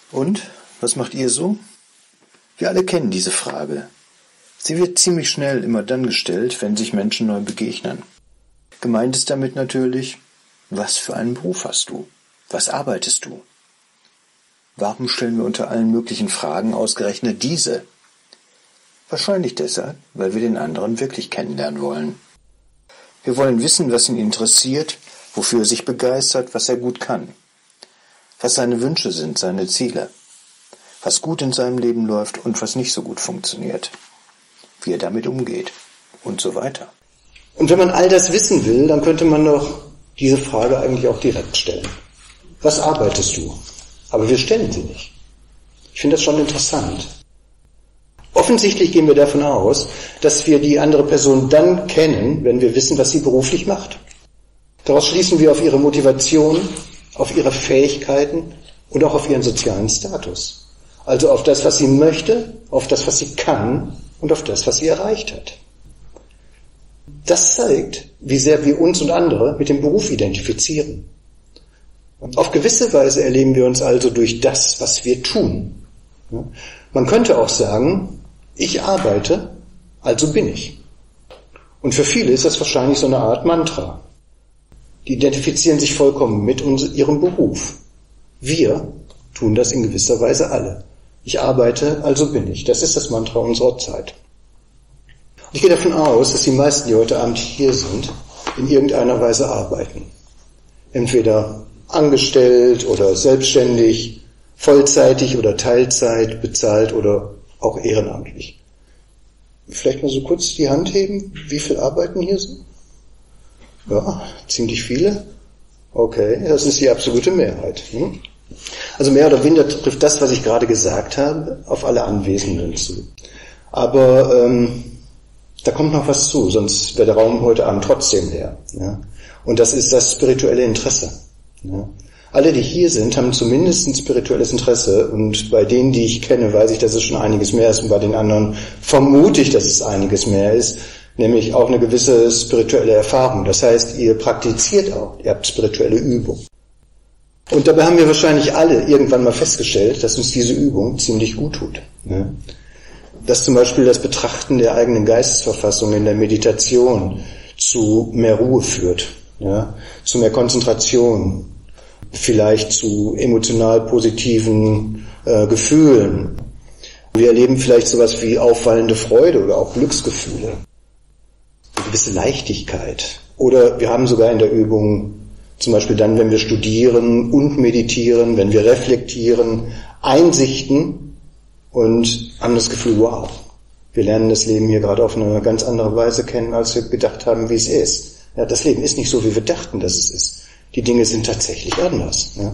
Und, was macht ihr so? Wir alle kennen diese Frage. Sie wird ziemlich schnell immer dann gestellt, wenn sich Menschen neu begegnen. Gemeint ist damit natürlich, was für einen Beruf hast du? Was arbeitest du? Warum stellen wir unter allen möglichen Fragen ausgerechnet diese? Wahrscheinlich deshalb, weil wir den anderen wirklich kennenlernen wollen. Wir wollen wissen, was ihn interessiert, wofür er sich begeistert, was er gut kann, was seine Wünsche sind, seine Ziele, was gut in seinem Leben läuft und was nicht so gut funktioniert, wie er damit umgeht und so weiter. Und wenn man all das wissen will, dann könnte man doch diese Frage eigentlich auch direkt stellen. Was arbeitest du? Aber wir stellen sie nicht. Ich finde das schon interessant. Offensichtlich gehen wir davon aus, dass wir die andere Person dann kennen, wenn wir wissen, was sie beruflich macht. Daraus schließen wir auf ihre Motivation, auf ihre Fähigkeiten und auch auf ihren sozialen Status. Also auf das, was sie möchte, auf das, was sie kann und auf das, was sie erreicht hat. Das zeigt, wie sehr wir uns und andere mit dem Beruf identifizieren. Auf gewisse Weise erleben wir uns also durch das, was wir tun. Man könnte auch sagen, ich arbeite, also bin ich. Und für viele ist das wahrscheinlich so eine Art Mantra. Die identifizieren sich vollkommen mit ihrem Beruf. Wir tun das in gewisser Weise alle. Ich arbeite, also bin ich. Das ist das Mantra unserer Zeit. Und ich gehe davon aus, dass die meisten, die heute Abend hier sind, in irgendeiner Weise arbeiten. Entweder angestellt oder selbstständig, vollzeitig oder Teilzeit, bezahlt oder auch ehrenamtlich. Vielleicht mal so kurz die Hand heben, wie viel arbeiten hier so? Ja, ziemlich viele. Okay, das ist die absolute Mehrheit. Also mehr oder weniger trifft das, was ich gerade gesagt habe, auf alle Anwesenden zu. Aber da kommt noch was zu, sonst wäre der Raum heute Abend trotzdem leer. Ja? Und das ist das spirituelle Interesse. Ja? Alle, die hier sind, haben zumindest ein spirituelles Interesse und bei denen, die ich kenne, weiß ich, dass es schon einiges mehr ist und bei den anderen vermute ich, dass es einiges mehr ist, nämlich auch eine gewisse spirituelle Erfahrung. Das heißt, ihr praktiziert auch, ihr habt spirituelle Übung. Und dabei haben wir wahrscheinlich alle irgendwann mal festgestellt, dass uns diese Übung ziemlich gut tut. Ja? Dass zum Beispiel das Betrachten der eigenen Geistesverfassung in der Meditation zu mehr Ruhe führt, ja? Zu mehr Konzentration, vielleicht zu emotional positiven Gefühlen. Wir erleben vielleicht sowas wie auffallende Freude oder auch Glücksgefühle, eine gewisse Leichtigkeit. Oder wir haben sogar in der Übung, zum Beispiel dann, wenn wir studieren und meditieren, wenn wir reflektieren, Einsichten und haben das Gefühl, wow, wir lernen das Leben hier gerade auf eine ganz andere Weise kennen, als wir gedacht haben, wie es ist. Ja, das Leben ist nicht so, wie wir dachten, dass es ist. Die Dinge sind tatsächlich anders. Ja.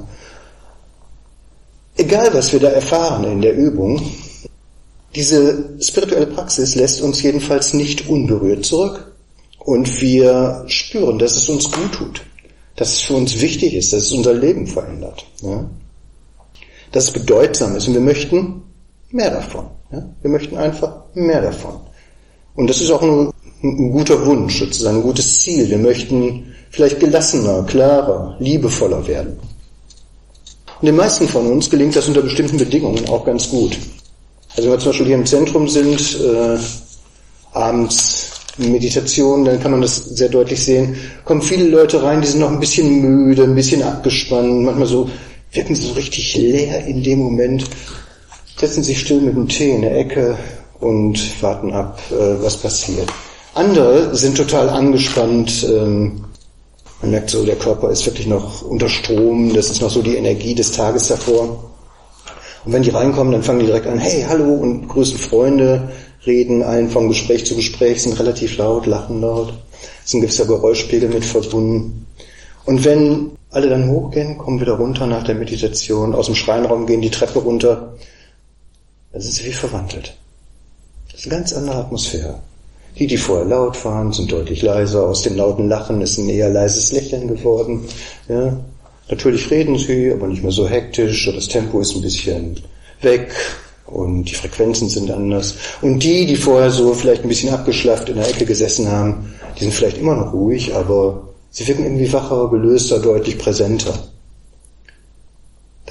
Egal, was wir da erfahren in der Übung, diese spirituelle Praxis lässt uns jedenfalls nicht unberührt zurück. Und wir spüren, dass es uns gut tut, dass es für uns wichtig ist, dass es unser Leben verändert. Ja. Dass es bedeutsam ist und wir möchten mehr davon. Ja. Wir möchten einfach mehr davon. Und das ist auch ein guter Wunsch, sozusagen ein gutes Ziel. Wir möchten vielleicht gelassener, klarer, liebevoller werden. Und den meisten von uns gelingt das unter bestimmten Bedingungen auch ganz gut. Also wenn wir zum Beispiel hier im Zentrum sind, abends Meditation, dann kann man das sehr deutlich sehen, kommen viele Leute rein, die sind noch ein bisschen müde, ein bisschen abgespannt, manchmal so, wirken so richtig leer in dem Moment, setzen sich still mit dem Tee in der Ecke und warten ab, was passiert. Andere sind total angespannt, man merkt so, der Körper ist wirklich noch unter Strom, das ist noch so die Energie des Tages davor. Und wenn die reinkommen, dann fangen die direkt an, hey, hallo, und grüßen Freunde, reden ein von Gespräch zu Gespräch, sind relativ laut, lachen laut, ist ein gewisser Geräuschpegel mit verbunden. Und wenn alle dann hochgehen, kommen wieder runter nach der Meditation, aus dem Schreinraum gehen die Treppe runter, dann sind sie wie verwandelt. Das ist eine ganz andere Atmosphäre. Die vorher laut waren, sind deutlich leiser. Aus dem lauten Lachen ist ein eher leises Lächeln geworden. Ja. Natürlich reden sie, aber nicht mehr so hektisch. Das Tempo ist ein bisschen weg und die Frequenzen sind anders. Und die vorher so vielleicht ein bisschen abgeschlafft in der Ecke gesessen haben, die sind vielleicht immer noch ruhig, aber sie wirken irgendwie wacher, gelöster, deutlich präsenter.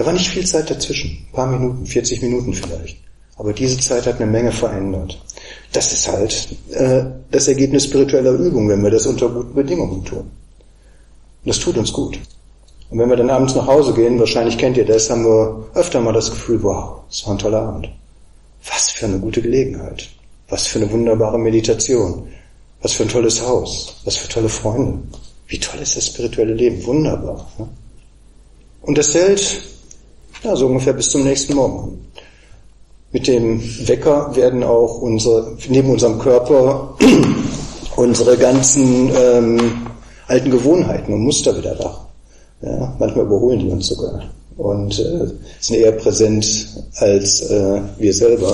Da war nicht viel Zeit dazwischen. Ein paar Minuten, 40 Minuten vielleicht. Aber diese Zeit hat eine Menge verändert. Das ist halt das Ergebnis spiritueller Übung, wenn wir das unter guten Bedingungen tun. Und das tut uns gut. Und wenn wir dann abends nach Hause gehen, wahrscheinlich kennt ihr das, haben wir öfter mal das Gefühl, wow, das war ein toller Abend. Was für eine gute Gelegenheit. Was für eine wunderbare Meditation. Was für ein tolles Haus. Was für tolle Freunde. Wie toll ist das spirituelle Leben. Wunderbar. Ne? Und das hält, ja, so ungefähr bis zum nächsten Morgen. Mit dem Wecker werden auch neben unserem Körper unsere ganzen alten Gewohnheiten und Muster wieder wach. Ja, manchmal überholen die uns sogar und sind eher präsent als wir selber.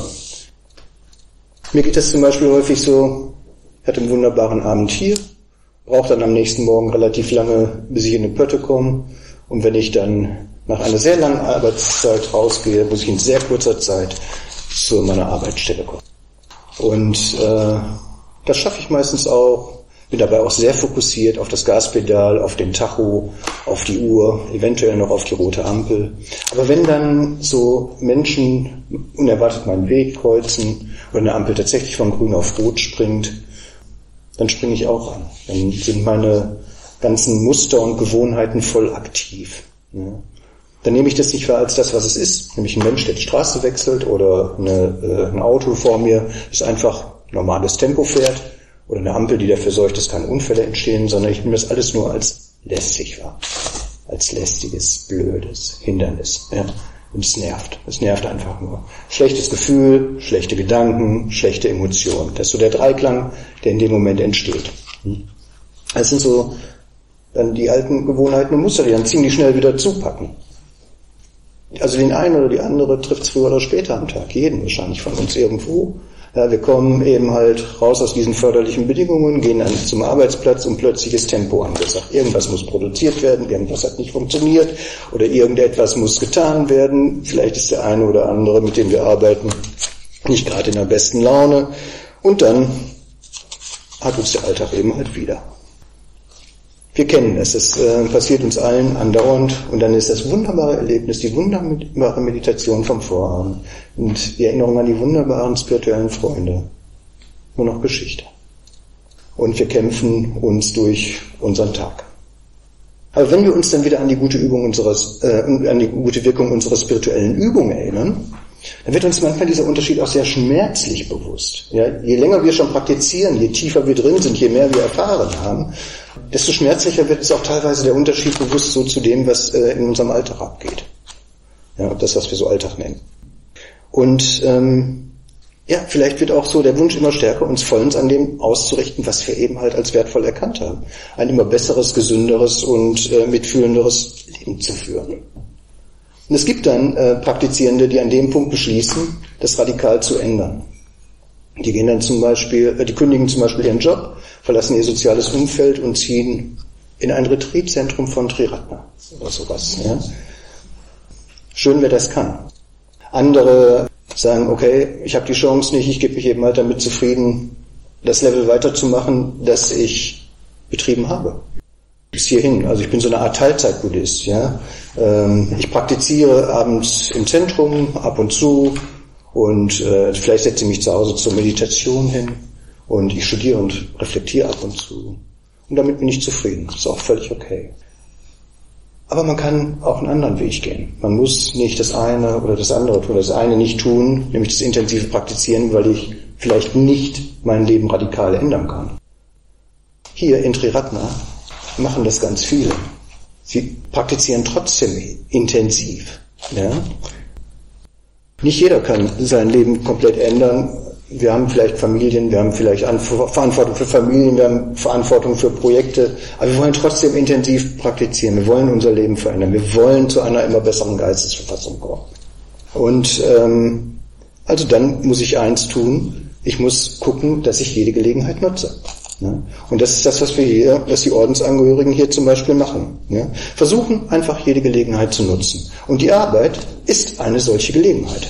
Mir geht das zum Beispiel häufig so, ich hatte einen wunderbaren Abend hier, brauche dann am nächsten Morgen relativ lange, bis ich in die Pötte komme. Und wenn ich dann nach einer sehr langen Arbeitszeit rausgehe, muss ich in sehr kurzer Zeit zu meiner Arbeitsstelle kommen. Und das schaffe ich meistens auch. Bin dabei auch sehr fokussiert auf das Gaspedal, auf den Tacho, auf die Uhr, eventuell noch auf die rote Ampel. Aber wenn dann so Menschen unerwartet meinen Weg kreuzen oder eine Ampel tatsächlich von grün auf rot springt, dann springe ich auch an. Dann sind meine ganzen Muster und Gewohnheiten voll aktiv. Ja. Dann nehme ich das nicht wahr als das, was es ist, nämlich ein Mensch, der die Straße wechselt oder ein Auto vor mir, das einfach normales Tempo fährt. Oder eine Ampel, die dafür sorgt, dass keine Unfälle entstehen, sondern ich nehme das alles nur als lästig wahr. Als lästiges, blödes Hindernis. Ja? Und es nervt. Es nervt einfach nur. Schlechtes Gefühl, schlechte Gedanken, schlechte Emotionen. Das ist so der Dreiklang, der in dem Moment entsteht. Das sind so dann die alten Gewohnheiten und Muster, die dann ziemlich schnell wieder zupacken. Also den einen oder die andere trifft es früher oder später am Tag. Jeden wahrscheinlich von uns irgendwo. Ja, wir kommen eben halt raus aus diesen förderlichen Bedingungen, gehen dann zum Arbeitsplatz und plötzlich ist Tempo angesagt. Irgendwas muss produziert werden, irgendwas hat nicht funktioniert oder irgendetwas muss getan werden. Vielleicht ist der eine oder andere, mit dem wir arbeiten, nicht gerade in der besten Laune. Und dann hat uns der Alltag eben halt wieder. Wir kennen es, es passiert uns allen andauernd und dann ist das wunderbare Erlebnis, die wunderbare Meditation vom Vorabend und die Erinnerung an die wunderbaren spirituellen Freunde nur noch Geschichte. Und wir kämpfen uns durch unseren Tag. Aber wenn wir uns dann wieder an die gute an die gute Wirkung unserer spirituellen Übung erinnern, dann wird uns manchmal dieser Unterschied auch sehr schmerzlich bewusst. Ja, je länger wir schon praktizieren, je tiefer wir drin sind, je mehr wir erfahren haben, desto schmerzlicher wird es auch teilweise der Unterschied bewusst so zu dem, was in unserem Alltag abgeht. Ja, das, was wir so Alltag nennen. Und ja, vielleicht wird auch so der Wunsch immer stärker, uns vollends an dem auszurichten, was wir eben halt als wertvoll erkannt haben. Ein immer besseres, gesünderes und mitfühlenderes Leben zu führen. Und es gibt dann Praktizierende, die an dem Punkt beschließen, das radikal zu ändern. Die gehen dann zum Beispiel, die kündigen zum Beispiel ihren Job, verlassen ihr soziales Umfeld und ziehen in ein Retreatzentrum von Triratna oder sowas. Ja. Schön, wer das kann. Andere sagen, okay, ich habe die Chance nicht, ich gebe mich eben halt damit zufrieden, das Level weiterzumachen, das ich betrieben habe. Bis hierhin. Also ich bin so eine Art Teilzeit-Buddhist. Ja. Ich praktiziere abends im Zentrum, ab und zu, und vielleicht setze ich mich zu Hause zur Meditation hin und ich studiere und reflektiere ab und zu. Und damit bin ich zufrieden. Das ist auch völlig okay. Aber man kann auch einen anderen Weg gehen. Man muss nicht das eine oder das andere tun. Das eine nicht tun, nämlich das intensive Praktizieren, weil ich vielleicht nicht mein Leben radikal ändern kann. Hier in Triratna machen das ganz viele. Sie praktizieren trotzdem intensiv. Ja? Nicht jeder kann sein Leben komplett ändern. Wir haben vielleicht Familien, wir haben vielleicht Verantwortung für Familien, wir haben Verantwortung für Projekte, aber wir wollen trotzdem intensiv praktizieren. Wir wollen unser Leben verändern. Wir wollen zu einer immer besseren Geistesverfassung kommen. Und also dann muss ich eins tun, ich muss gucken, dass ich jede Gelegenheit nutze. Ja? Und das ist das, was die Ordensangehörigen hier zum Beispiel machen. Ja? Versuchen einfach jede Gelegenheit zu nutzen. Und die Arbeit ist eine solche Gelegenheit.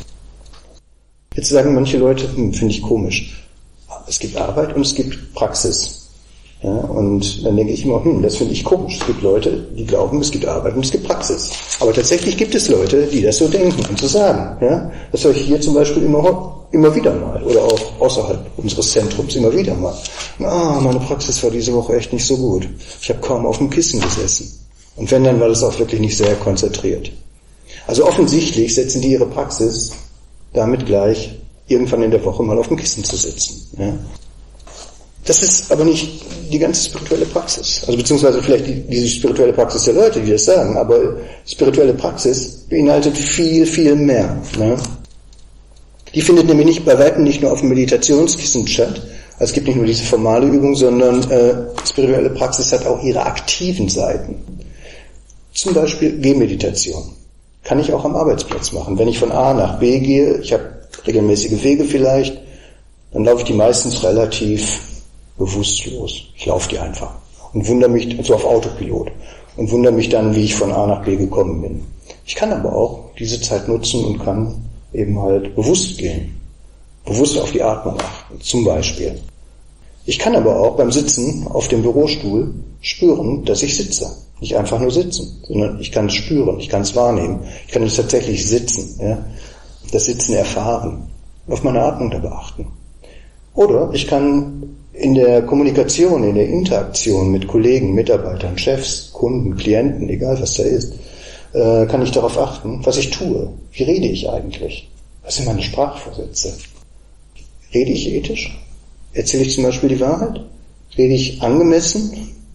Jetzt sagen manche Leute, finde ich komisch. Es gibt Arbeit und es gibt Praxis. Ja, und dann denke ich immer, das finde ich komisch. Es gibt Leute, die glauben, es gibt Arbeit und es gibt Praxis. Aber tatsächlich gibt es Leute, die das so denken und so sagen. Ja? Das höre ich hier zum Beispiel immer wieder mal oder auch außerhalb unseres Zentrums immer wieder mal. Meine Praxis war diese Woche echt nicht so gut. Ich habe kaum auf dem Kissen gesessen. Und wenn, dann war das auch wirklich nicht sehr konzentriert. Also offensichtlich setzen die ihre Praxis damit gleich, irgendwann in der Woche mal auf dem Kissen zu sitzen. Ja? Das ist aber nicht die ganze spirituelle Praxis. Also beziehungsweise vielleicht diese spirituelle Praxis der Leute, die das sagen, aber spirituelle Praxis beinhaltet viel, viel mehr. Ne? Die findet nämlich bei weitem nicht nur auf dem Meditationskissen statt. Also es gibt nicht nur diese formale Übung, sondern spirituelle Praxis hat auch ihre aktiven Seiten. Zum Beispiel Gehmeditation. Kann ich auch am Arbeitsplatz machen. Wenn ich von A nach B gehe, ich habe regelmäßige Wege vielleicht, dann laufe ich die meistens relativ bewusstlos. Ich laufe die einfach und wundere mich, also auf Autopilot, und wundere mich dann, wie ich von A nach B gekommen bin. Ich kann aber auch diese Zeit nutzen und kann eben halt bewusst gehen, bewusst auf die Atmung achten, zum Beispiel. Ich kann aber auch beim Sitzen auf dem Bürostuhl spüren, dass ich sitze. Nicht einfach nur sitzen, sondern ich kann es spüren, ich kann es wahrnehmen, ich kann es tatsächlich sitzen, ja? Das Sitzen erfahren, auf meine Atmung dabei achten. Oder ich kann in der Kommunikation, in der Interaktion mit Kollegen, Mitarbeitern, Chefs, Kunden, Klienten, egal was da ist, kann ich darauf achten, was ich tue. Wie rede ich eigentlich? Was sind meine Sprachvorsätze? Rede ich ethisch? Erzähle ich zum Beispiel die Wahrheit? Rede ich angemessen?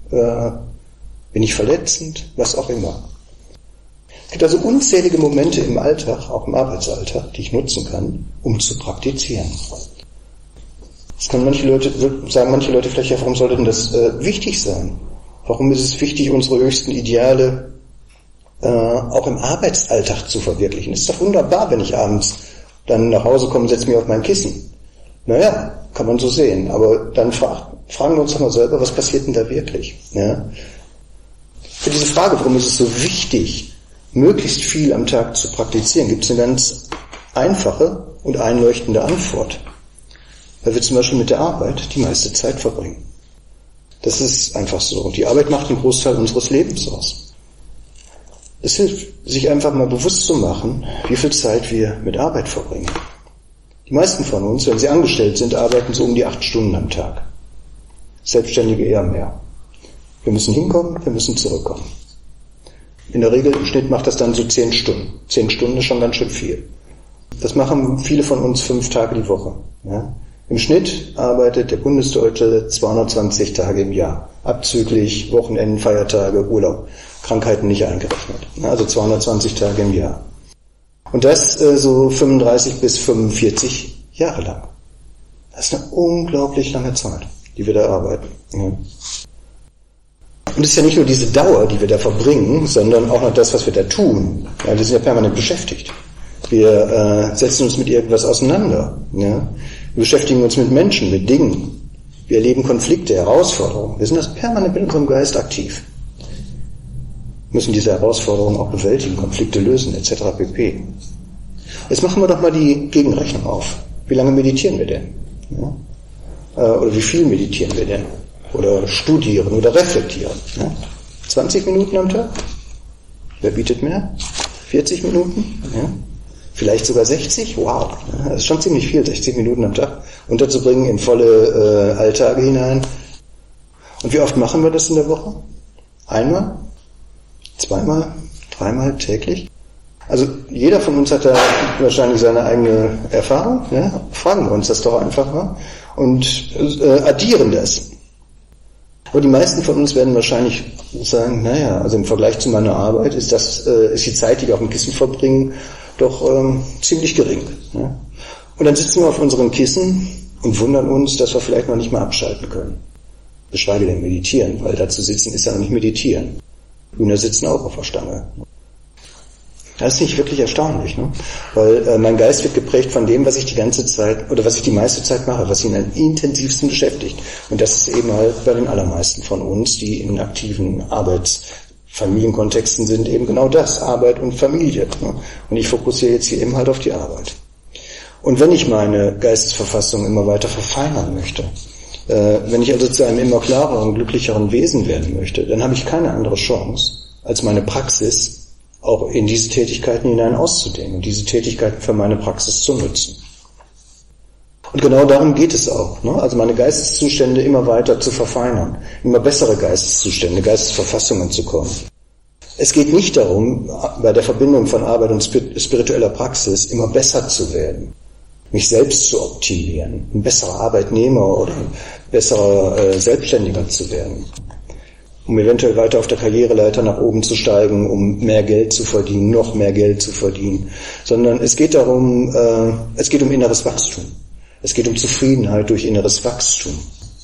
Bin ich verletzend? Was auch immer. Es gibt also unzählige Momente im Alltag, auch im Arbeitsalltag, die ich nutzen kann, um zu praktizieren. Das können manche Leute vielleicht, ja, warum sollte denn das wichtig sein? Warum ist es wichtig, unsere höchsten Ideale auch im Arbeitsalltag zu verwirklichen? Es ist doch wunderbar, wenn ich abends dann nach Hause komme und setze mich auf mein Kissen. Naja, kann man so sehen. Aber dann fragen wir uns doch mal selber, was passiert denn da wirklich? Ja? Für diese Frage, warum ist es so wichtig, möglichst viel am Tag zu praktizieren, gibt es eine ganz einfache und einleuchtende Antwort. Weil wir zum Beispiel mit der Arbeit die meiste Zeit verbringen. Das ist einfach so. Die Arbeit macht einen Großteil unseres Lebens aus. Es hilft, sich einfach mal bewusst zu machen, wie viel Zeit wir mit Arbeit verbringen. Die meisten von uns, wenn sie angestellt sind, arbeiten so um die 8 Stunden am Tag. Selbstständige eher mehr. Wir müssen hinkommen, wir müssen zurückkommen. In der Regel im Schnitt macht das dann so 10 Stunden. 10 Stunden ist schon ganz schön viel. Das machen viele von uns 5 Tage die Woche. Ja? Im Schnitt arbeitet der Bundesdeutsche 220 Tage im Jahr. Abzüglich Wochenenden, Feiertage, Urlaub. Krankheiten nicht eingerechnet. Also 220 Tage im Jahr. Und das so 35 bis 45 Jahre lang. Das ist eine unglaublich lange Zeit, die wir da arbeiten. Ja. Und es ist ja nicht nur diese Dauer, die wir da verbringen, sondern auch noch das, was wir da tun. Ja, wir sind ja permanent beschäftigt. Wir setzen uns mit irgendwas auseinander. Ja. Wir beschäftigen uns mit Menschen, mit Dingen. Wir erleben Konflikte, Herausforderungen. Wir sind das permanent mit unserem Geist aktiv. Wir müssen diese Herausforderungen auch bewältigen, Konflikte lösen, etc. pp. Jetzt machen wir doch mal die Gegenrechnung auf. Wie lange meditieren wir denn? Ja? Oder wie viel meditieren wir denn? Oder studieren oder reflektieren? Ja? 20 Minuten am Tag? Wer bietet mehr? 40 Minuten? Ja? Vielleicht sogar 60? Wow, das ist schon ziemlich viel, 60 Minuten am Tag unterzubringen in volle Alltage hinein. Und wie oft machen wir das in der Woche? Einmal? Zweimal? Dreimal täglich? Also jeder von uns hat da wahrscheinlich seine eigene Erfahrung. Ja? Fragen wir uns das doch einfach mal und addieren das. Aber die meisten von uns werden wahrscheinlich sagen, naja, also im Vergleich zu meiner Arbeit ist die Zeit, die wir auf dem Kissen verbringen, doch ziemlich gering. Ja? Und dann sitzen wir auf unserem Kissen und wundern uns, dass wir vielleicht noch nicht mal abschalten können. Geschweige denn meditieren, weil dazu sitzen ist ja noch nicht meditieren. Hühner sitzen auch auf der Stange. Das ist nicht wirklich erstaunlich, ne? Weil mein Geist wird geprägt von dem, was ich die ganze Zeit oder was ich die meiste Zeit mache, was ihn am intensivsten beschäftigt. Und das ist eben halt bei den allermeisten von uns, die in aktiven Familienkontexten sind, eben genau das, Arbeit und Familie. Ne? Und ich fokussiere jetzt hier eben halt auf die Arbeit. Und wenn ich meine Geistesverfassung immer weiter verfeinern möchte, Wenn ich also zu einem immer klareren, glücklicheren Wesen werden möchte, dann habe ich keine andere Chance, als meine Praxis auch in diese Tätigkeiten hinein auszudehnen und diese Tätigkeiten für meine Praxis zu nutzen. Und genau darum geht es auch, ne? Also meine Geisteszustände immer weiter zu verfeinern, immer bessere Geisteszustände, Geistesverfassungen zu kommen. Es geht nicht darum, bei der Verbindung von Arbeit und spiritueller Praxis immer besser zu werden, mich selbst zu optimieren, ein besserer Arbeitnehmer oder ein besserer Selbstständiger zu werden, um eventuell weiter auf der Karriereleiter nach oben zu steigen, um mehr Geld zu verdienen, noch mehr Geld zu verdienen, sondern es geht darum, es geht um inneres Wachstum. Es geht um Zufriedenheit durch inneres Wachstum.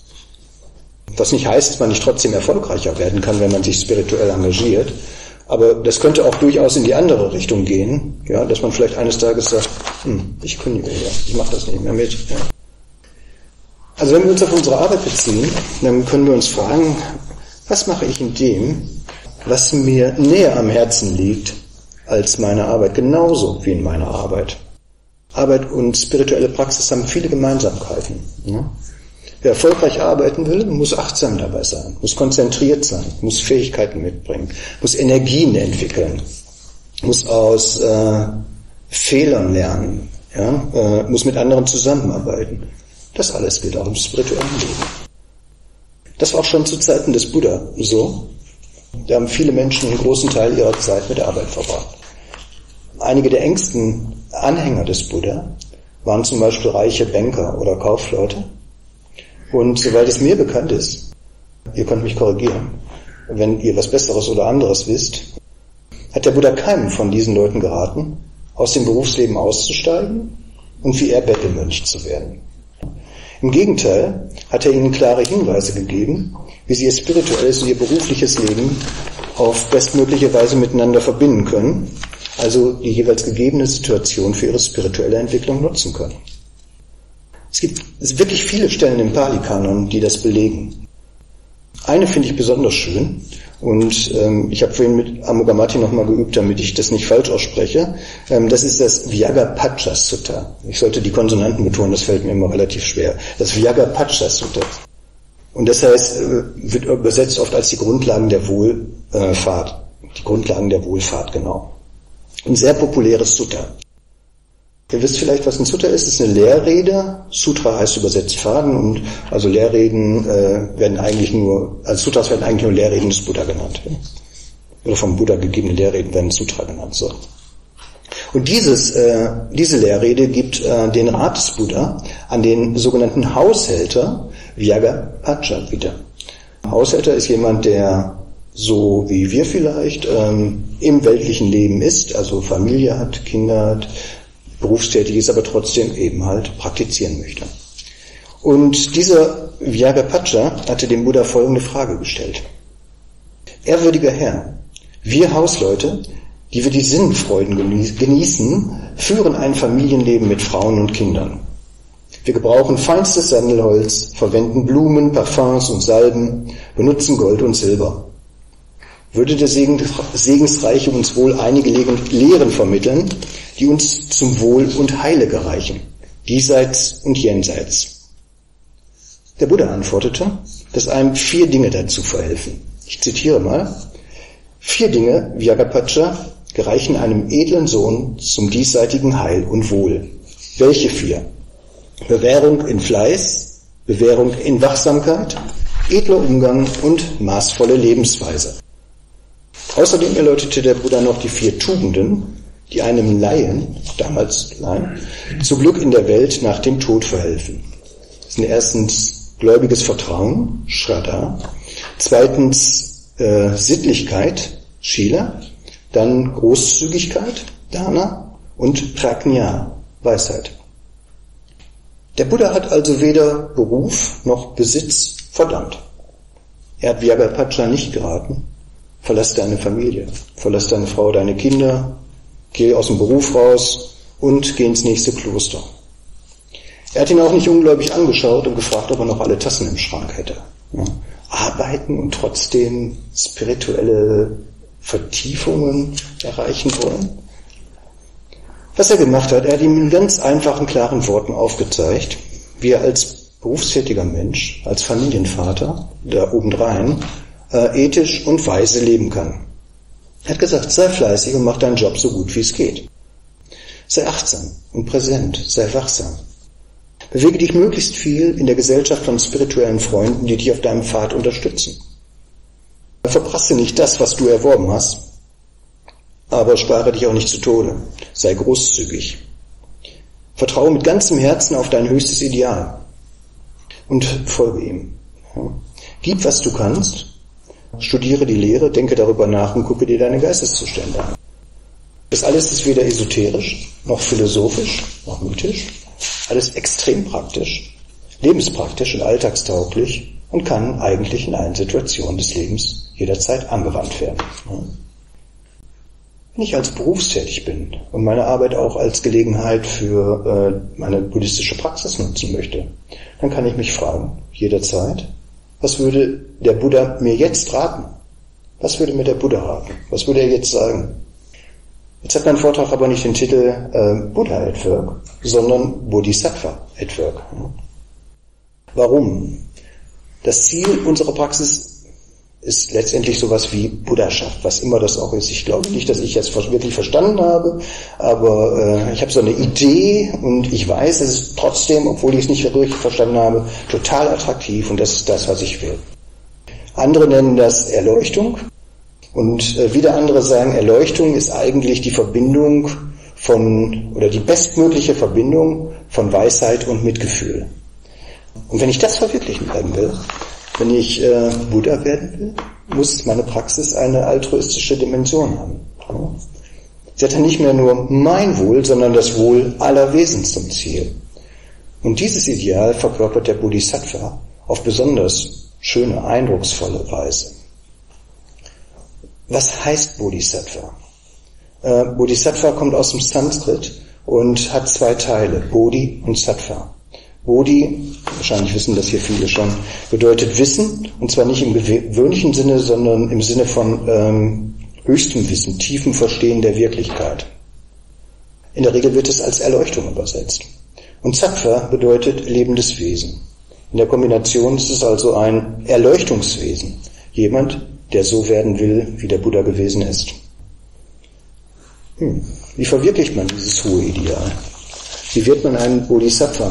Was nicht heißt, dass man nicht trotzdem erfolgreicher werden kann, wenn man sich spirituell engagiert, aber das könnte auch durchaus in die andere Richtung gehen, ja, dass man vielleicht eines Tages sagt, ich kündige hier, ich mache das nicht mehr mit. Ja. Also wenn wir uns auf unsere Arbeit beziehen, dann können wir uns fragen, was mache ich in dem, was mir näher am Herzen liegt als meine Arbeit, genauso wie in meiner Arbeit. Arbeit und spirituelle Praxis haben viele Gemeinsamkeiten. Ja. Wer erfolgreich arbeiten will, muss achtsam dabei sein, muss konzentriert sein, muss Fähigkeiten mitbringen, muss Energien entwickeln, muss aus Fehlern lernen, ja, muss mit anderen zusammenarbeiten. Das alles gilt auch im spirituellen Leben. Das war auch schon zu Zeiten des Buddha so. Da haben viele Menschen einen großen Teil ihrer Zeit mit der Arbeit verbracht. Einige der engsten Anhänger des Buddha waren zum Beispiel reiche Banker oder Kaufleute. Und soweit es mir bekannt ist, ihr könnt mich korrigieren, wenn ihr was Besseres oder anderes wisst, hat der Buddha keinem von diesen Leuten geraten, aus dem Berufsleben auszusteigen und wie er Bettelmönch zu werden. Im Gegenteil hat er ihnen klare Hinweise gegeben, wie sie ihr spirituelles und ihr berufliches Leben auf bestmögliche Weise miteinander verbinden können, also die jeweils gegebene Situation für ihre spirituelle Entwicklung nutzen können. Es gibt wirklich viele Stellen im Pali-Kanon, die das belegen. Eine finde ich besonders schön und ich habe vorhin mit Amogamati nochmal geübt, damit ich das nicht falsch ausspreche. Das ist das Vyagapacha Sutta. Ich sollte die Konsonanten betonen, das fällt mir immer relativ schwer. Das Vyagapacha Sutta. Und das heißt, wird übersetzt oft als die Grundlagen der Wohlfahrt. Die Grundlagen der Wohlfahrt, genau. Ein sehr populäres Sutta. Ihr wisst vielleicht, was ein Sutta ist. Es ist eine Lehrrede. Sutra heißt übersetzt Faden und also Lehrreden werden eigentlich nur, also Sutras werden eigentlich nur Lehrreden des Buddha genannt. Oder vom Buddha gegebene Lehrreden werden Sutra genannt. So. Und diese Lehrrede gibt den Rat des Buddha an den sogenannten Haushälter Vyagapacha wieder. Haushälter ist jemand, der so wie wir vielleicht im weltlichen Leben ist, also Familie hat, Kinder hat, berufstätig ist, aber trotzdem eben halt praktizieren möchte. Und dieser Vyagapacha hatte dem Buddha folgende Frage gestellt. Ehrwürdiger Herr, wir Hausleute, die wir die Sinnfreuden genießen, führen ein Familienleben mit Frauen und Kindern. Wir gebrauchen feinstes Sandelholz, verwenden Blumen, Parfums und Salben, benutzen Gold und Silber. Würde der Segensreiche uns wohl einige Lehren vermitteln, die uns zum Wohl und Heile gereichen, diesseits und jenseits. Der Buddha antwortete, dass einem 4 Dinge dazu verhelfen. Ich zitiere mal. 4 Dinge, Vyagapacha, gereichen einem edlen Sohn zum diesseitigen Heil und Wohl. Welche 4? Bewährung in Fleiß, Bewährung in Wachsamkeit, edler Umgang und maßvolle Lebensweise. Außerdem erläuterte der Buddha noch die 4 Tugenden, die einem Laien, damals Laien, zu Glück in der Welt nach dem Tod verhelfen. Das sind erstens gläubiges Vertrauen, Shraddha, zweitens Sittlichkeit, Shila, dann Großzügigkeit, Dana und Prajna, Weisheit. Der Buddha hat also weder Beruf noch Besitz verdammt. Er hat Vyagapacha nicht geraten, verlass deine Familie, verlass deine Frau, deine Kinder, geh aus dem Beruf raus und geh ins nächste Kloster. Er hat ihn auch nicht ungläubig angeschaut und gefragt, ob er noch alle Tassen im Schrank hätte. Ja. Arbeiten und trotzdem spirituelle Vertiefungen erreichen wollen. Was er gemacht hat, er hat ihm in ganz einfachen, klaren Worten aufgezeigt, wie er als berufstätiger Mensch, als Familienvater, da obendrein, ethisch und weise leben kann. Er hat gesagt, sei fleißig und mach deinen Job so gut wie es geht. Sei achtsam und präsent, sei wachsam. Bewege dich möglichst viel in der Gesellschaft von spirituellen Freunden, die dich auf deinem Pfad unterstützen. Verprasse nicht das, was du erworben hast, aber spare dich auch nicht zu Tode. Sei großzügig. Vertraue mit ganzem Herzen auf dein höchstes Ideal und folge ihm. Gib, was du kannst, studiere die Lehre, denke darüber nach und gucke dir deine Geisteszustände an. Das alles ist weder esoterisch, noch philosophisch, noch mythisch. Alles extrem praktisch, lebenspraktisch und alltagstauglich und kann eigentlich in allen Situationen des Lebens jederzeit angewandt werden. Wenn ich als berufstätig bin und meine Arbeit auch als Gelegenheit für meine buddhistische Praxis nutzen möchte, dann kann ich mich fragen, jederzeit, was würde der Buddha mir jetzt raten? Was würde mir der Buddha raten? Was würde er jetzt sagen? Jetzt hat mein Vortrag aber nicht den Titel Buddha at Work, sondern Bodhisattva at Work. Warum? Das Ziel unserer Praxis ist letztendlich sowas wie Buddhaschaft, was immer das auch ist. Ich glaube nicht, dass ich jetzt wirklich verstanden habe, aber ich habe so eine Idee und ich weiß, es ist trotzdem, obwohl ich es nicht wirklich verstanden habe, total attraktiv und das ist das, was ich will. Andere nennen das Erleuchtung. Und wieder andere sagen, Erleuchtung ist eigentlich die Verbindung oder die bestmögliche Verbindung von Weisheit und Mitgefühl. Und wenn ich das verwirklichen werden will, wenn ich Buddha werden will, muss meine Praxis eine altruistische Dimension haben. Sie hat dann nicht mehr nur mein Wohl, sondern das Wohl aller Wesen zum Ziel. Und dieses Ideal verkörpert der Bodhisattva auf besonders schöne, eindrucksvolle Weise. Was heißt Bodhisattva? Bodhisattva kommt aus dem Sanskrit und hat zwei Teile, Bodhi und Sattva. Bodhi, wahrscheinlich wissen das hier viele schon, bedeutet Wissen, und zwar nicht im gewöhnlichen Sinne, sondern im Sinne von höchstem Wissen, tiefem Verstehen der Wirklichkeit. In der Regel wird es als Erleuchtung übersetzt. Und Sattva bedeutet lebendes Wesen. In der Kombination ist es also ein Erleuchtungswesen, jemand, der so werden will, wie der Buddha gewesen ist. Wie verwirklicht man dieses hohe Ideal? Wie wird man ein Bodhisattva?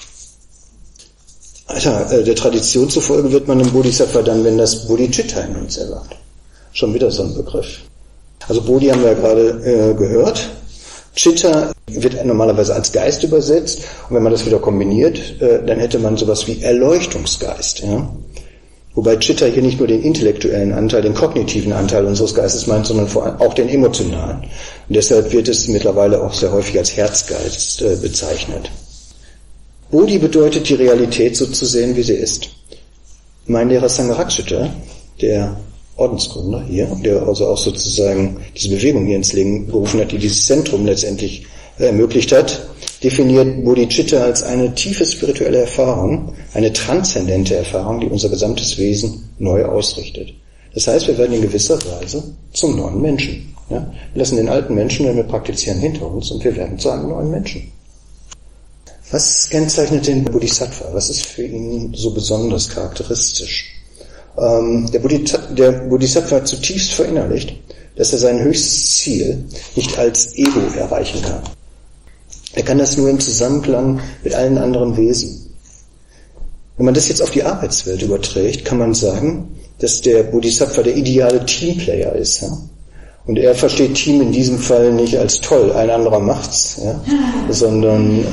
Der Tradition zufolge wird man ein Bodhisattva dann, wenn das Bodhicitta in uns erwacht. Schon wieder so ein Begriff. Also Bodhi haben wir ja gerade gehört. Chitta wird normalerweise als Geist übersetzt. Und wenn man das wieder kombiniert, dann hätte man sowas wie Erleuchtungsgeist. Ja? Wobei Chitta hier nicht nur den intellektuellen Anteil, den kognitiven Anteil unseres Geistes meint, sondern vor allem auch den emotionalen. Und deshalb wird es mittlerweile auch sehr häufig als Herzgeist bezeichnet. Bodhi bedeutet, die Realität so zu sehen, wie sie ist. Mein Lehrer Sangharakshita, der Ordensgründer hier, der also auch sozusagen diese Bewegung hier ins Leben gerufen hat, die dieses Zentrum letztendlich ermöglicht hat, definiert Bodhicitta als eine tiefe spirituelle Erfahrung, eine transzendente Erfahrung, die unser gesamtes Wesen neu ausrichtet. Das heißt, wir werden in gewisser Weise zum neuen Menschen. Ja? Wir lassen den alten Menschen, wenn wir praktizieren, hinter uns und wir werden zu einem neuen Menschen. Was kennzeichnet den Bodhisattva? Was ist für ihn so besonders charakteristisch? Der Bodhisattva hat zutiefst verinnerlicht, dass er sein höchstes Ziel nicht als Ego erreichen kann. Er kann das nur im Zusammenklang mit allen anderen Wesen. Wenn man das jetzt auf die Arbeitswelt überträgt, kann man sagen, dass der Bodhisattva der ideale Teamplayer ist. Ja? Und er versteht Team in diesem Fall nicht als toll, ein anderer macht's, ja? Sondern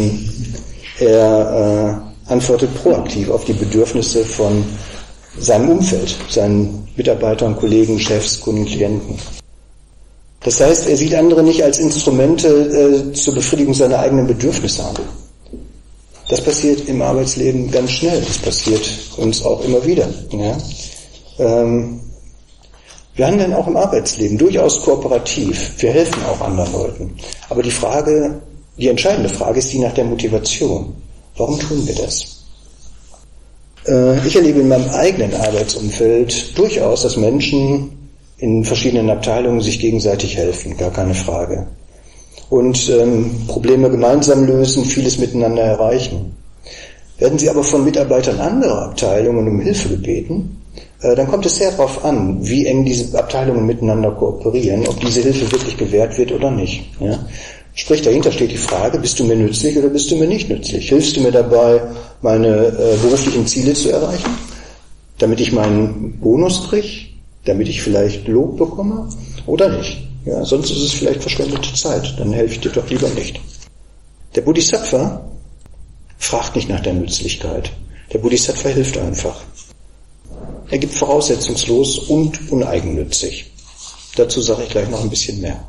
er antwortet proaktiv auf die Bedürfnisse von seinem Umfeld, seinen Mitarbeitern, Kollegen, Chefs, Kunden, Klienten. Das heißt, er sieht andere nicht als Instrumente zur Befriedigung seiner eigenen Bedürfnisse an. Das passiert im Arbeitsleben ganz schnell. Das passiert uns auch immer wieder. Ja? Wir handeln auch im Arbeitsleben durchaus kooperativ. Wir helfen auch anderen Leuten. Aber die entscheidende Frage ist die nach der Motivation. Warum tun wir das? Ich erlebe in meinem eigenen Arbeitsumfeld durchaus, dass Menschen in verschiedenen Abteilungen sich gegenseitig helfen, gar keine Frage. Und Probleme gemeinsam lösen, vieles miteinander erreichen. Werden Sie aber von Mitarbeitern anderer Abteilungen um Hilfe gebeten, dann kommt es sehr darauf an, wie eng diese Abteilungen miteinander kooperieren, ob diese Hilfe wirklich gewährt wird oder nicht. Ja? Sprich, dahinter steht die Frage, bist du mir nützlich oder bist du mir nicht nützlich? Hilfst du mir dabei, meine beruflichen Ziele zu erreichen? Damit ich meinen Bonus kriege? Damit ich vielleicht Lob bekomme? Oder nicht? Ja, sonst ist es vielleicht verschwendete Zeit. Dann helfe ich dir doch lieber nicht. Der Bodhisattva fragt nicht nach der Nützlichkeit. Der Bodhisattva hilft einfach. Er gibt voraussetzungslos und uneigennützig. Dazu sage ich gleich noch ein bisschen mehr.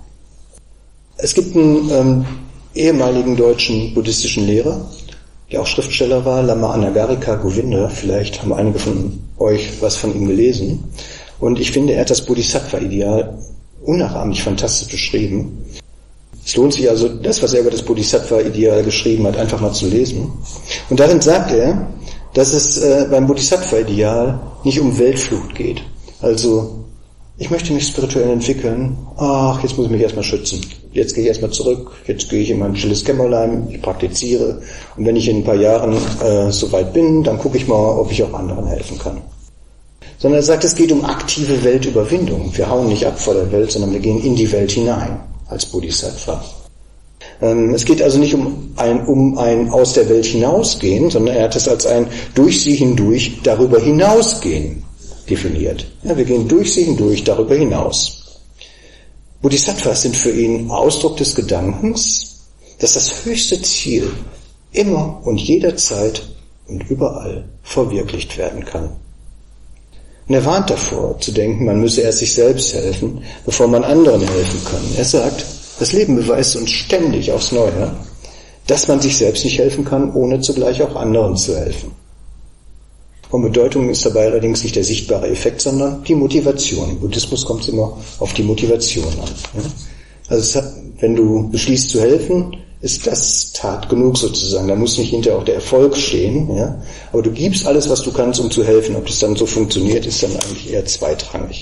Es gibt einen ehemaligen deutschen buddhistischen Lehrer, der auch Schriftsteller war, Lama Anagarika Govinda. Vielleicht haben einige von euch was von ihm gelesen. Und ich finde, er hat das Bodhisattva-Ideal unnachahmlich fantastisch beschrieben. Es lohnt sich also, das, was er über das Bodhisattva-Ideal geschrieben hat, einfach mal zu lesen. Und darin sagt er, dass es beim Bodhisattva-Ideal nicht um Weltflucht geht. Also, ich möchte mich spirituell entwickeln. Ach, jetzt muss ich mich erstmal schützen. Jetzt gehe ich erstmal zurück. Jetzt gehe ich in mein stilles Kämmerlein. Ich praktiziere. Und wenn ich in ein paar Jahren soweit bin, dann gucke ich mal, ob ich auch anderen helfen kann. Sondern er sagt, es geht um aktive Weltüberwindung. Wir hauen nicht ab vor der Welt, sondern wir gehen in die Welt hinein als Bodhisattva. Es geht also nicht um ein aus der Welt hinausgehen, sondern er hat es als ein durch sie hindurch darüber hinausgehen definiert. Ja, wir gehen durch sie hindurch darüber hinaus. Bodhisattvas sind für ihn Ausdruck des Gedankens, dass das höchste Ziel immer und jederzeit und überall verwirklicht werden kann. Und er warnt davor, zu denken, man müsse erst sich selbst helfen, bevor man anderen helfen kann. Er sagt, das Leben beweist uns ständig aufs Neue, dass man sich selbst nicht helfen kann, ohne zugleich auch anderen zu helfen. Von Bedeutung ist dabei allerdings nicht der sichtbare Effekt, sondern die Motivation. Im Buddhismus kommt es immer auf die Motivation an. Also wenn du beschließt zu helfen, ist das Tat genug sozusagen. Da muss nicht hinterher auch der Erfolg stehen. Ja? Aber du gibst alles, was du kannst, um zu helfen. Ob das dann so funktioniert, ist dann eigentlich eher zweitrangig.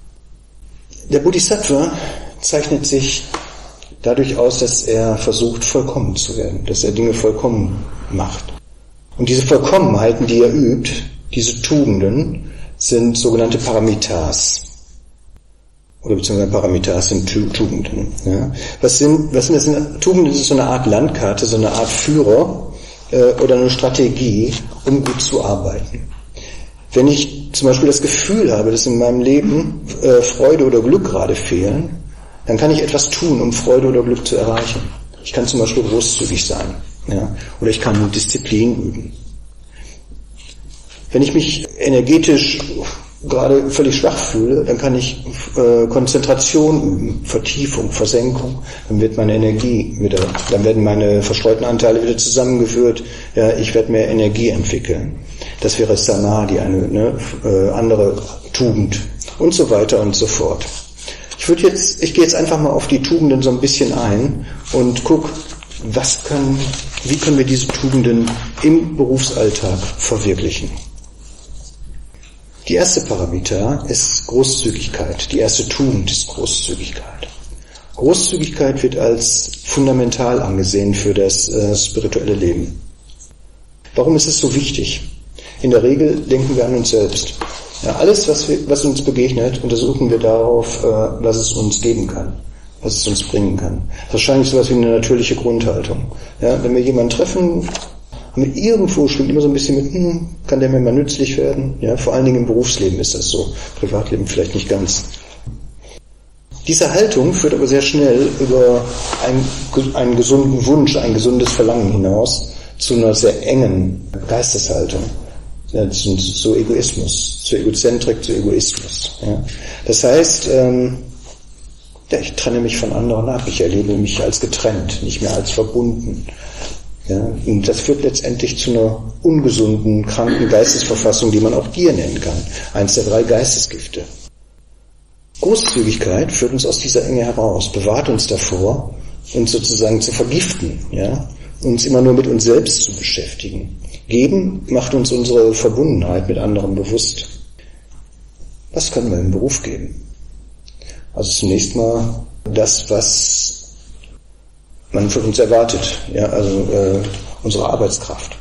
Der Bodhisattva zeichnet sich dadurch aus, dass er versucht, vollkommen zu werden, dass er Dinge vollkommen macht. Und diese Vollkommenheiten, die er übt, diese Tugenden, sind sogenannte Paramitas. Oder beziehungsweise Paramitas sind Tugenden. Ja. Was sind das? Tugenden ist so eine Art Landkarte, so eine Art Führer oder eine Strategie, um gut zu arbeiten. Wenn ich zum Beispiel das Gefühl habe, dass in meinem Leben Freude oder Glück gerade fehlen, dann kann ich etwas tun, um Freude oder Glück zu erreichen. Ich kann zum Beispiel großzügig sein. Ja, oder ich kann Disziplin üben. Wenn ich mich energetisch gerade völlig schwach fühle, dann kann ich Konzentration üben, Vertiefung, Versenkung. Dann wird meine Energie dann werden meine verstreuten Anteile wieder zusammengeführt. Ja, ich werde mehr Energie entwickeln. Das wäre Samadhi, eine andere Tugend und so weiter und so fort. Ich gehe jetzt einfach mal auf die Tugenden so ein bisschen ein und guck, wie können wir diese Tugenden im Berufsalltag verwirklichen. Die erste Paramita ist Großzügigkeit. Die erste Tugend ist Großzügigkeit. Großzügigkeit wird als fundamental angesehen für das spirituelle Leben. Warum ist es so wichtig? In der Regel denken wir an uns selbst. Ja, alles, was uns begegnet, untersuchen wir darauf, was es uns geben kann, was es uns bringen kann. Wahrscheinlich sowas wie eine natürliche Grundhaltung. Ja, wenn wir jemanden treffen, haben wir irgendwo schwingt immer so ein bisschen mit, kann der mir mal nützlich werden? Ja, vor allen Dingen im Berufsleben ist das so, Privatleben vielleicht nicht ganz. Diese Haltung führt aber sehr schnell über einen gesunden Wunsch, ein gesundes Verlangen hinaus zu einer sehr engen Geisteshaltung. Ja, zu Egoismus, zu Egozentrik, zu Egoismus. Ja. Das heißt, ich trenne mich von anderen ab, ich erlebe mich als getrennt, nicht mehr als verbunden. Ja. Und das führt letztendlich zu einer ungesunden, kranken Geistesverfassung, die man auch Gier nennen kann. 1 der 3 Geistesgifte. Großzügigkeit führt uns aus dieser Enge heraus, bewahrt uns davor, uns sozusagen zu vergiften, ja, uns immer nur mit uns selbst zu beschäftigen. Geben macht uns unsere Verbundenheit mit anderen bewusst. Was können wir im Beruf geben? Also zunächst mal das, was man von uns erwartet, ja, also unsere Arbeitskraft.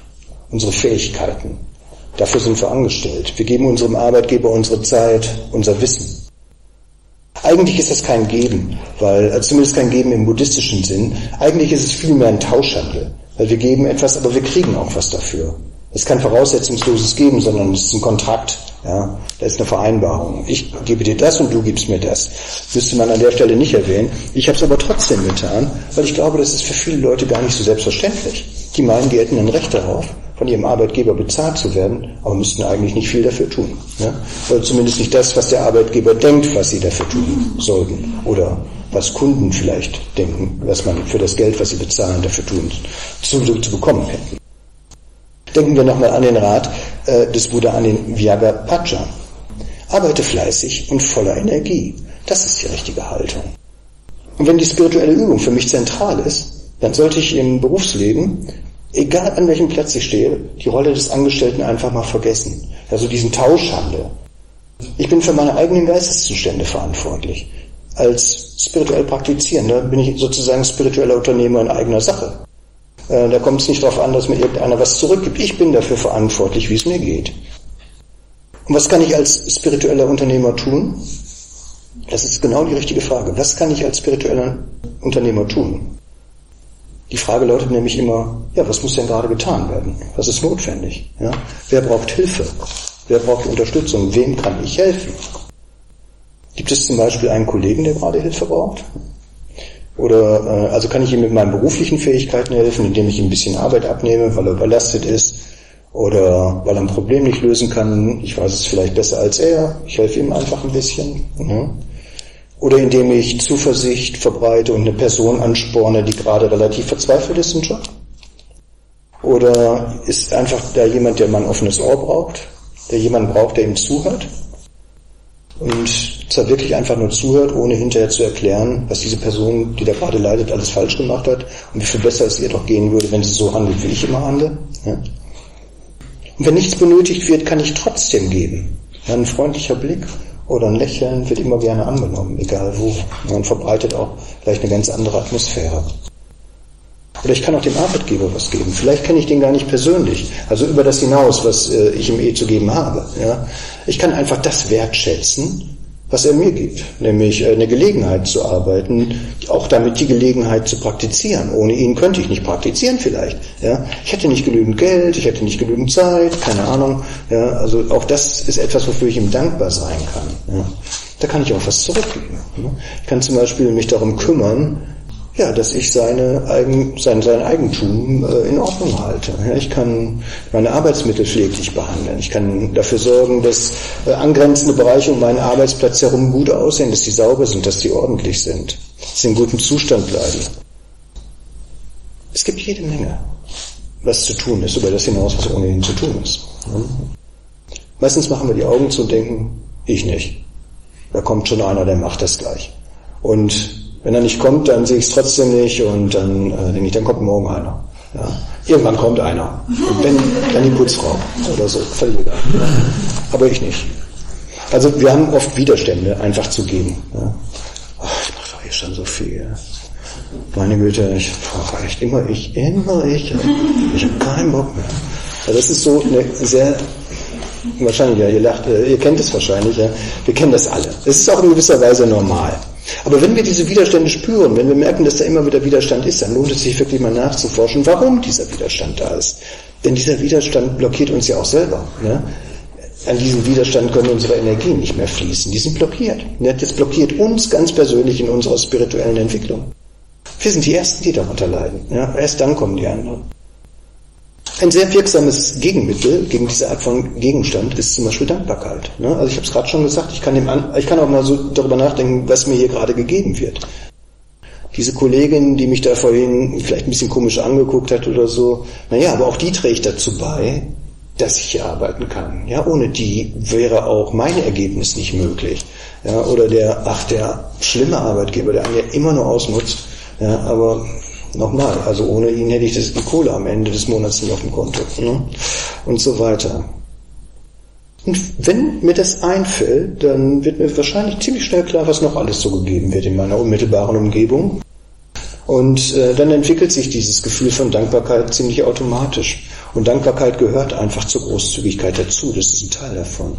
unsere Fähigkeiten. Dafür sind wir angestellt. Wir geben unserem Arbeitgeber unsere Zeit, unser Wissen. Eigentlich ist das kein Geben, also zumindest kein Geben im buddhistischen Sinn. Eigentlich ist es vielmehr ein Tauschhandel, weil wir geben etwas, aber wir kriegen auch was dafür. Es ist kein voraussetzungsloses Geben, sondern es ist ein Kontrakt. Ja, da ist eine Vereinbarung. Ich gebe dir das und du gibst mir das. Müsste man an der Stelle nicht erwähnen. Ich habe es aber trotzdem getan, weil ich glaube, das ist für viele Leute gar nicht so selbstverständlich. Die meinen, die hätten ein Recht darauf, von ihrem Arbeitgeber bezahlt zu werden, aber müssten eigentlich nicht viel dafür tun. Ja? Oder zumindest nicht das, was der Arbeitgeber denkt, was sie dafür tun sollten. Oder was Kunden vielleicht denken, was man für das Geld, was sie bezahlen, dafür tun, zu bekommen hätten. Denken wir nochmal an den Rat des Buddha, an den Vyagapacha. Arbeite fleißig und voller Energie. Das ist die richtige Haltung. Und wenn die spirituelle Übung für mich zentral ist, dann sollte ich im Berufsleben, egal an welchem Platz ich stehe, die Rolle des Angestellten einfach mal vergessen. Also diesen Tauschhandel. Ich bin für meine eigenen Geisteszustände verantwortlich. Als spirituell Praktizierender bin ich sozusagen spiritueller Unternehmer in eigener Sache. Da kommt es nicht darauf an, dass mir irgendeiner was zurückgibt. Ich bin dafür verantwortlich, wie es mir geht. Und was kann ich als spiritueller Unternehmer tun? Das ist genau die richtige Frage. Was kann ich als spiritueller Unternehmer tun? Die Frage lautet nämlich immer, ja, was muss denn gerade getan werden? Was ist notwendig? Ja? Wer braucht Hilfe? Wer braucht Unterstützung? Wem kann ich helfen? Gibt es zum Beispiel einen Kollegen, der gerade Hilfe braucht? Oder also kann ich ihm mit meinen beruflichen Fähigkeiten helfen, indem ich ihm ein bisschen Arbeit abnehme, weil er überlastet ist oder weil er ein Problem nicht lösen kann. Ich weiß es vielleicht besser als er. Ich helfe ihm einfach ein bisschen. Ja. Oder indem ich Zuversicht verbreite und eine Person ansporne, die gerade relativ verzweifelt ist im Job. Oder ist einfach da jemand, der mal ein offenes Ohr braucht, der jemanden braucht, der ihm zuhört. Und zwar wirklich einfach nur zuhört, ohne hinterher zu erklären, was diese Person, die da gerade leidet, alles falsch gemacht hat und wie viel besser es ihr doch gehen würde, wenn sie so handelt, wie ich immer handle. Ja. Und wenn nichts benötigt wird, kann ich trotzdem geben. Ja, ein freundlicher Blick oder ein Lächeln wird immer gerne angenommen, egal wo. Man verbreitet auch vielleicht eine ganz andere Atmosphäre. Oder ich kann auch dem Arbeitgeber was geben. Vielleicht kenne ich den gar nicht persönlich, also über das hinaus, was ich ihm zu geben habe. Ja. Ich kann einfach das wertschätzen, was er mir gibt, nämlich eine Gelegenheit zu arbeiten, auch damit die Gelegenheit zu praktizieren. Ohne ihn könnte ich nicht praktizieren vielleicht. Ja. Ich hätte nicht genügend Geld, ich hätte nicht genügend Zeit, keine Ahnung. Ja. Also auch das ist etwas, wofür ich ihm dankbar sein kann. Ja. Da kann ich auch was zurückgeben. Ich kann zum Beispiel mich darum kümmern, ja, dass ich sein Eigentum in Ordnung halte. Ja, ich kann meine Arbeitsmittel pfleglich behandeln. Ich kann dafür sorgen, dass angrenzende Bereiche um meinen Arbeitsplatz herum gut aussehen, dass die sauber sind, dass die ordentlich sind, dass sie in gutem Zustand bleiben. Es gibt jede Menge, was zu tun ist, über das hinaus, was ohnehin zu tun ist. Ja. Meistens machen wir die Augen zu und denken, ich nicht. Da kommt schon einer, der macht das gleich. Und wenn er nicht kommt, dann sehe ich es trotzdem nicht und dann denke ich, dann kommt morgen einer. Ja. Irgendwann kommt einer. Und wenn, dann die Putzfrau oder so, völlig egal. Ja. Aber ich nicht. Also wir haben oft Widerstände, einfach zu geben. Ja. Oh, ich mache doch hier schon so viel. Meine Güte, immer ich. Ich habe keinen Bock mehr. Also das ist so eine sehr, wahrscheinlich, ja, ihr lacht, ihr kennt es wahrscheinlich, ja. Wir kennen das alle. Es ist auch in gewisser Weise normal. Aber wenn wir diese Widerstände spüren, wenn wir merken, dass da immer wieder Widerstand ist, dann lohnt es sich wirklich mal nachzuforschen, warum dieser Widerstand da ist. Denn dieser Widerstand blockiert uns ja auch selber. Ne? An diesem Widerstand können unsere Energien nicht mehr fließen. Die sind blockiert. Ne? Das blockiert uns ganz persönlich in unserer spirituellen Entwicklung. Wir sind die Ersten, die darunter leiden. Ja? Erst dann kommen die anderen. Ein sehr wirksames Gegenmittel gegen diese Art von Gegenstand ist zum Beispiel Dankbarkeit. Also ich habe es gerade schon gesagt, ich kann auch mal so darüber nachdenken, was mir hier gerade gegeben wird. Diese Kollegin, die mich da vorhin vielleicht ein bisschen komisch angeguckt hat oder so, aber auch die trägt dazu bei, dass ich hier arbeiten kann. Ja, ohne die wäre auch mein Ergebnis nicht möglich. Ja, oder der schlimme Arbeitgeber, der einen ja immer nur ausnutzt, ja, aber nochmal, also ohne ihn hätte ich die Kohle am Ende des Monats nicht auf dem Konto. Ne? Und so weiter. Und wenn mir das einfällt, dann wird mir wahrscheinlich ziemlich schnell klar, was noch alles so gegeben wird in meiner unmittelbaren Umgebung. Und dann entwickelt sich dieses Gefühl von Dankbarkeit ziemlich automatisch. Und Dankbarkeit gehört einfach zur Großzügigkeit dazu. Das ist ein Teil davon.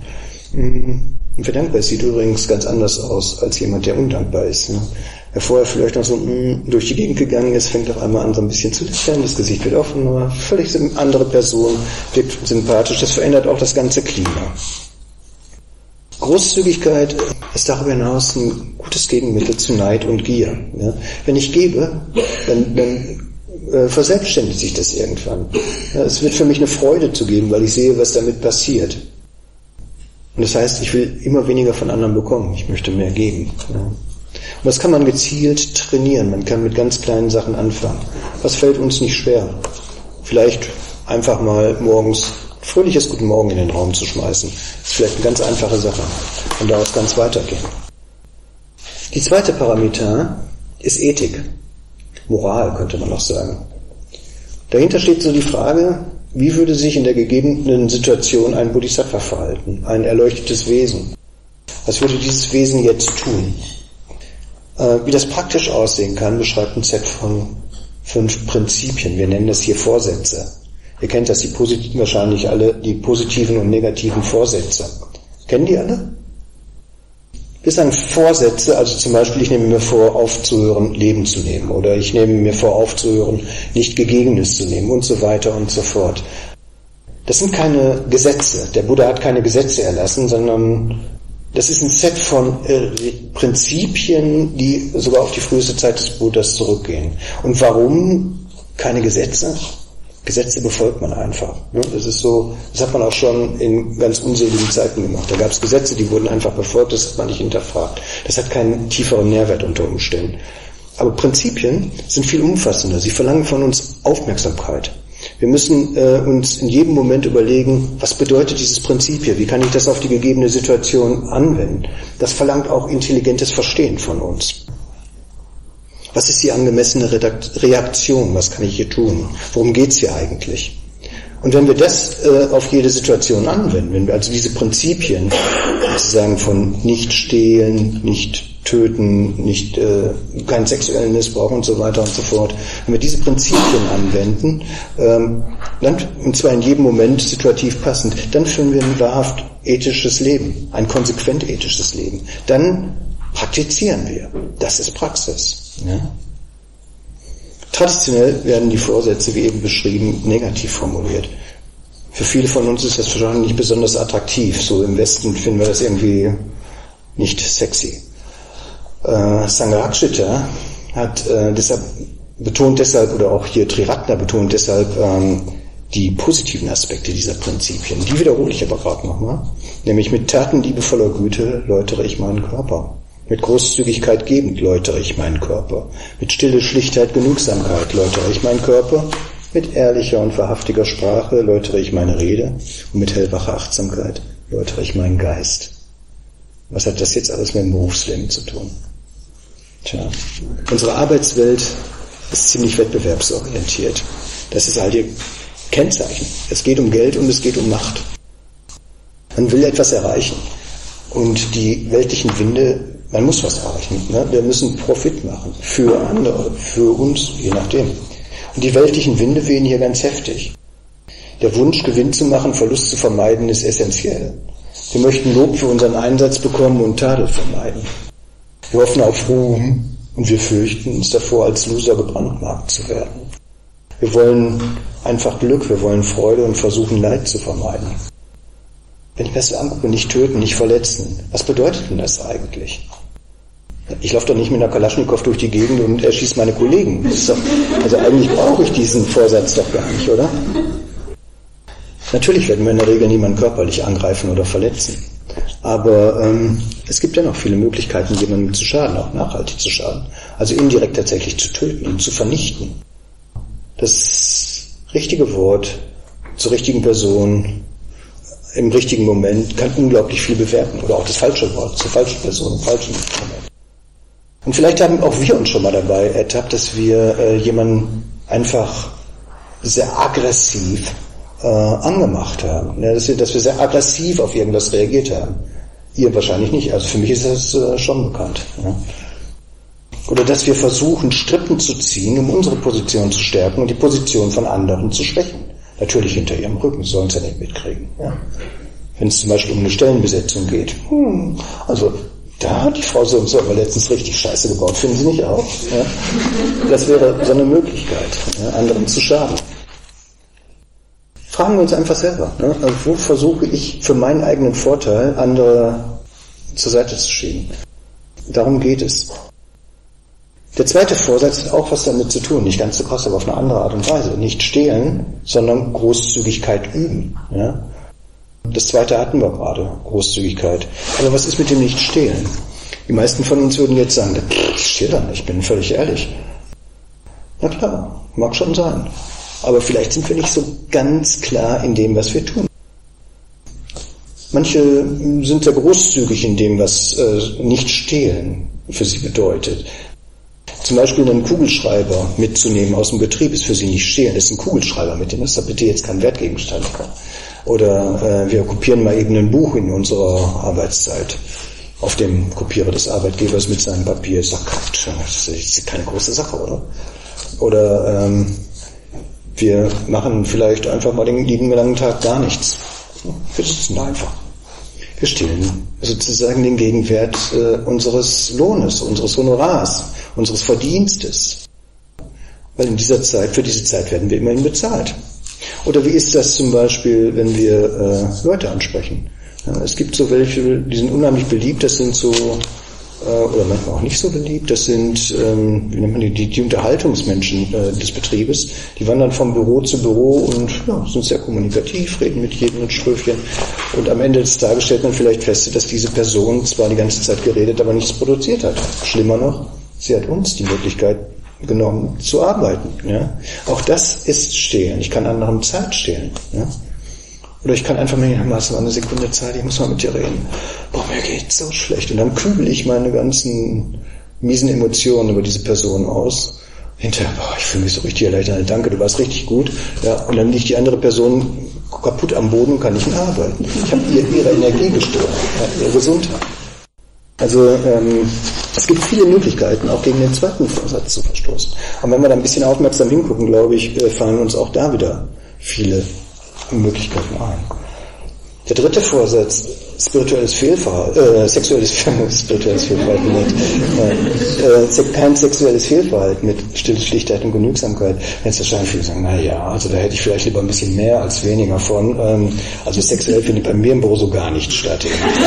Und wer dankbar ist, sieht übrigens ganz anders aus als jemand, der undankbar ist. Wer vorher vielleicht noch so durch die Gegend gegangen ist, fängt auf einmal an, so ein bisschen zu lächeln, das Gesicht wird offener, völlig andere Person, wirkt sympathisch, das verändert auch das ganze Klima. Großzügigkeit ist darüber hinaus ein gutes Gegenmittel zu Neid und Gier. Ja? Wenn ich gebe, dann verselbstständigt sich das irgendwann. Ja, es wird für mich eine Freude zu geben, weil ich sehe, was damit passiert. Und das heißt, ich will immer weniger von anderen bekommen, ich möchte mehr geben. Ja? Und das kann man gezielt trainieren, man kann mit ganz kleinen Sachen anfangen. Was fällt uns nicht schwer? Vielleicht einfach mal morgens fröhliches Guten Morgen in den Raum zu schmeißen. Das ist vielleicht eine ganz einfache Sache. Und daraus ganz weitergehen. Die zweite Parameter ist Ethik. Moral, könnte man auch sagen. Dahinter steht so die Frage, wie würde sich in der gegebenen Situation ein Bodhisattva verhalten? Ein erleuchtetes Wesen. Was würde dieses Wesen jetzt tun? Wie das praktisch aussehen kann, beschreibt ein Set von 5 Prinzipien. Wir nennen das hier Vorsätze. Ihr kennt das, wahrscheinlich alle, die positiven und negativen Vorsätze. Kennen die alle? Wir sagen Vorsätze, also zum Beispiel, ich nehme mir vor, aufzuhören, Leben zu nehmen. Oder ich nehme mir vor, aufzuhören, nicht Gegebenes zu nehmen und so weiter und so fort. Das sind keine Gesetze. Der Buddha hat keine Gesetze erlassen, sondern das ist ein Set von Prinzipien, die sogar auf die früheste Zeit des Buddhas zurückgehen. Und warum keine Gesetze? Gesetze befolgt man einfach. Das ist so, das hat man auch schon in ganz unseligen Zeiten gemacht. Da gab es Gesetze, die wurden einfach befolgt, das hat man nicht hinterfragt. Das hat keinen tieferen Nährwert unter Umständen. Aber Prinzipien sind viel umfassender. Sie verlangen von uns Aufmerksamkeit. Wir müssen uns in jedem Moment überlegen, was bedeutet dieses Prinzip hier? Wie kann ich das auf die gegebene Situation anwenden? Das verlangt auch intelligentes Verstehen von uns. Was ist die angemessene Reaktion? Was kann ich hier tun? Worum geht's hier eigentlich? Und wenn wir das auf jede Situation anwenden, wenn wir also diese Prinzipien sozusagen von nicht stehlen, nicht töten, nicht keinen sexuellen Missbrauch und so weiter und so fort, wenn wir diese Prinzipien anwenden, und zwar in jedem Moment situativ passend, dann führen wir ein wahrhaft ethisches Leben, ein konsequent ethisches Leben. Dann praktizieren wir. Das ist Praxis. Ja? Traditionell werden die Vorsätze, wie eben beschrieben, negativ formuliert. Für viele von uns ist das wahrscheinlich nicht besonders attraktiv. So im Westen finden wir das irgendwie nicht sexy. Sangharakshita hat betont deshalb, oder auch hier Triratna betont deshalb die positiven Aspekte dieser Prinzipien. Die wiederhole ich aber gerade nochmal. Nämlich mit Taten liebevoller Güte läutere ich meinen Körper. Mit Großzügigkeit gebend läutere ich meinen Körper. Mit stille Schlichtheit, Genugsamkeit läutere ich meinen Körper. Mit ehrlicher und wahrhaftiger Sprache läutere ich meine Rede. Und mit hellwacher Achtsamkeit läutere ich meinen Geist. Was hat das jetzt alles mit dem Berufsleben zu tun? Tja, unsere Arbeitswelt ist ziemlich wettbewerbsorientiert. Das ist halt ihr Kennzeichen. Es geht um Geld und es geht um Macht. Man will etwas erreichen. Und die weltlichen Winde, man muss was erreichen. Ne? Wir müssen Profit machen. Für andere, für uns, je nachdem. Und die weltlichen Winde wehen hier ganz heftig. Der Wunsch, Gewinn zu machen, Verlust zu vermeiden, ist essentiell. Wir möchten Lob für unseren Einsatz bekommen und Tadel vermeiden. Wir hoffen auf Ruhm und wir fürchten uns davor, als Loser gebrandmarkt zu werden. Wir wollen einfach Glück, wir wollen Freude und versuchen, Leid zu vermeiden. Wenn ich mir das angucke, nicht töten, nicht verletzen, was bedeutet denn das eigentlich? Ich laufe doch nicht mit einer Kalaschnikow durch die Gegend und erschieße meine Kollegen. Das ist doch, also eigentlich brauche ich diesen Vorsatz doch gar nicht, oder? Natürlich werden wir in der Regel niemanden körperlich angreifen oder verletzen. Aber es gibt ja noch viele Möglichkeiten, jemandem zu schaden, auch nachhaltig zu schaden. Also indirekt tatsächlich zu töten, ihn zu vernichten. Das richtige Wort zur richtigen Person im richtigen Moment kann unglaublich viel bewirken. Oder auch das falsche Wort zur falschen Person im falschen Moment. Und vielleicht haben auch wir uns schon mal dabei ertappt, dass wir jemanden einfach sehr aggressiv angemacht haben. Ja, dass wir sehr aggressiv auf irgendwas reagiert haben. Ihr wahrscheinlich nicht. Also für mich ist das schon bekannt. Ja. Oder dass wir versuchen, Strippen zu ziehen, um unsere Position zu stärken und die Position von anderen zu schwächen. Natürlich hinter ihrem Rücken, sollen sie ja nicht mitkriegen. Ja. Wenn es zum Beispiel um eine Stellenbesetzung geht. Also da hat die Frau so und so aber letztens richtig Scheiße gebaut, finden Sie nicht auch? Ja. Das wäre so eine Möglichkeit, ja, anderen zu schaden. Fragen wir uns einfach selber. Ne? Also wo versuche ich für meinen eigenen Vorteil andere zur Seite zu schieben? Darum geht es. Der zweite Vorsatz hat auch was damit zu tun, nicht ganz so krass, aber auf eine andere Art und Weise. Nicht stehlen, sondern Großzügigkeit üben. Ja? Das zweite hatten wir gerade, Großzügigkeit. Aber was ist mit dem Nicht-Stehlen? Die meisten von uns würden jetzt sagen, ich stehle da nicht, ich bin völlig ehrlich. Na klar, mag schon sein. Aber vielleicht sind wir nicht so ganz klar in dem, was wir tun. Manche sind sehr großzügig in dem, was Nicht-Stehlen für sie bedeutet. Zum Beispiel einen Kugelschreiber mitzunehmen aus dem Betrieb ist für sie nicht stehlen. Das ist ein Kugelschreiber mit dem ist da bitte jetzt kein Wertgegenstand. Oder wir kopieren mal eben ein Buch in unserer Arbeitszeit auf dem Kopierer des Arbeitgebers mit seinem Papier. Ich sage, das ist keine große Sache, oder? Oder wir machen vielleicht einfach mal den lieben langen Tag gar nichts. Wir sitzen da einfach. Wir stehlen sozusagen den Gegenwert unseres Lohnes, unseres Honorars, unseres Verdienstes. Weil in dieser Zeit, für diese Zeit werden wir immerhin bezahlt. Oder wie ist das zum Beispiel, wenn wir Leute ansprechen? Ja, es gibt so welche, die sind unheimlich beliebt, das sind so, oder manchmal auch nicht so beliebt, das sind, wie nennt man die Unterhaltungsmenschen des Betriebes, die wandern vom Büro zu Büro und ja, sind sehr kommunikativ, reden mit jedem ein Schröfchen und am Ende des Tages stellt man vielleicht fest, dass diese Person zwar die ganze Zeit geredet, aber nichts produziert hat. Schlimmer noch, sie hat uns die Möglichkeit genommen zu arbeiten. Ja? Auch das ist Stehlen. Ich kann anderen Zeit stehlen. Ja? Oder ich kann einfach mal eine Sekunde Zeit, ich muss mal mit dir reden. Boah, mir geht's so schlecht. Und dann kübel ich meine ganzen miesen Emotionen über diese Person aus. Hinterher, boah, ich fühle mich so richtig erleichtert. Danke, du warst richtig gut. Ja, und dann liegt die andere Person kaputt am Boden und kann nicht mehr arbeiten. Ich habe ihre Energie gestört, ihre Gesundheit. Also es gibt viele Möglichkeiten, auch gegen den zweiten Vorsatz zu verstoßen. Und wenn wir da ein bisschen aufmerksam hingucken, glaube ich, fallen uns auch da wieder viele Möglichkeiten ein. Der dritte Vorsatz, sexuelles Fehlverhalten kein sexuelles Fehlverhalten mit Stille, Schlichtheit und Genügsamkeit. Jetzt wahrscheinlich viele sagen, also da hätte ich vielleicht lieber ein bisschen mehr als weniger von. Also sexuell findet bei mir im Büro so gar nicht statt.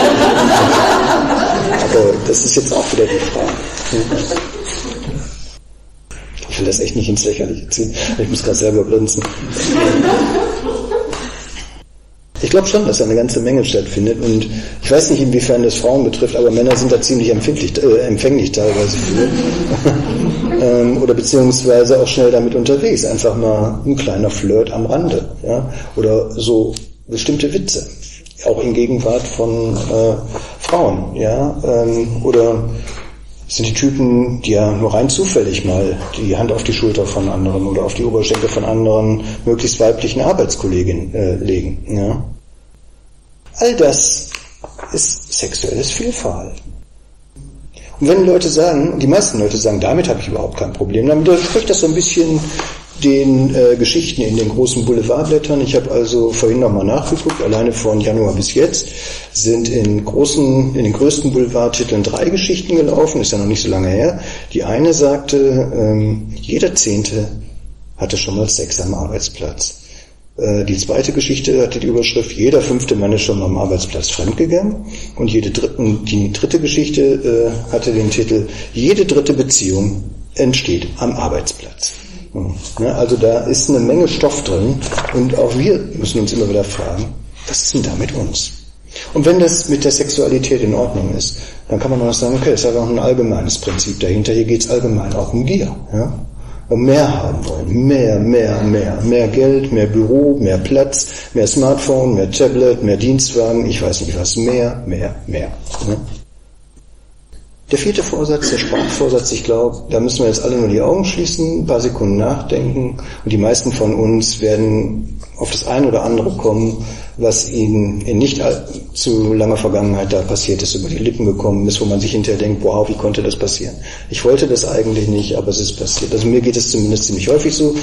Aber das ist jetzt auch wieder die Frage. Ich will das echt nicht ins Lächerliche ziehen. Ich muss gerade selber blinzen. Ich glaube schon, dass da eine ganze Menge stattfindet und ich weiß nicht, inwiefern das Frauen betrifft, aber Männer sind da ziemlich empfänglich teilweise für. Oder beziehungsweise auch schnell damit unterwegs. Einfach mal ein kleiner Flirt am Rande. Ja? Oder so bestimmte Witze. Auch in Gegenwart von Frauen. Ja? Oder sind die Typen, die ja nur rein zufällig mal die Hand auf die Schulter von anderen oder auf die Oberschenkel von anderen möglichst weiblichen Arbeitskolleginnen legen. Ja? All das ist sexuelles Fehlverhalten. Und wenn Leute sagen, die meisten Leute sagen, damit habe ich überhaupt kein Problem, dann widerspricht das so ein bisschen den Geschichten in den großen Boulevardblättern. Ich habe also vorhin nochmal nachgeguckt, alleine von Januar bis jetzt sind in den größten Boulevardtiteln 3 Geschichten gelaufen, ist ja noch nicht so lange her. Die eine sagte, jeder 10. hatte schon mal Sex am Arbeitsplatz. Die zweite Geschichte hatte die Überschrift, jeder 5. Mann ist schon mal am Arbeitsplatz fremdgegangen. Und die dritte Geschichte hatte den Titel, jede 3. Beziehung entsteht am Arbeitsplatz. Also da ist eine Menge Stoff drin und auch wir müssen uns immer wieder fragen, was ist denn da mit uns? Und wenn das mit der Sexualität in Ordnung ist, dann kann man auch sagen, okay, das ist aber auch ein allgemeines Prinzip dahinter. Hier geht es allgemein auch um Gier. Ja? Und mehr haben wollen. Mehr Geld, mehr Büro, mehr Platz, mehr Smartphone, mehr Tablet, mehr Dienstwagen, ich weiß nicht was, mehr. Ne? Der 4. Vorsatz, der Sprachvorsatz, ich glaube, da müssen wir jetzt alle nur die Augen schließen, ein paar Sekunden nachdenken und die meisten von uns werden auf das eine oder andere kommen, was ihnen in nicht allzu langer Vergangenheit da passiert ist, über die Lippen gekommen ist, wo man sich hinterher denkt, wow, wie konnte das passieren? Ich wollte das eigentlich nicht, aber es ist passiert. Also mir geht es zumindest ziemlich häufig so.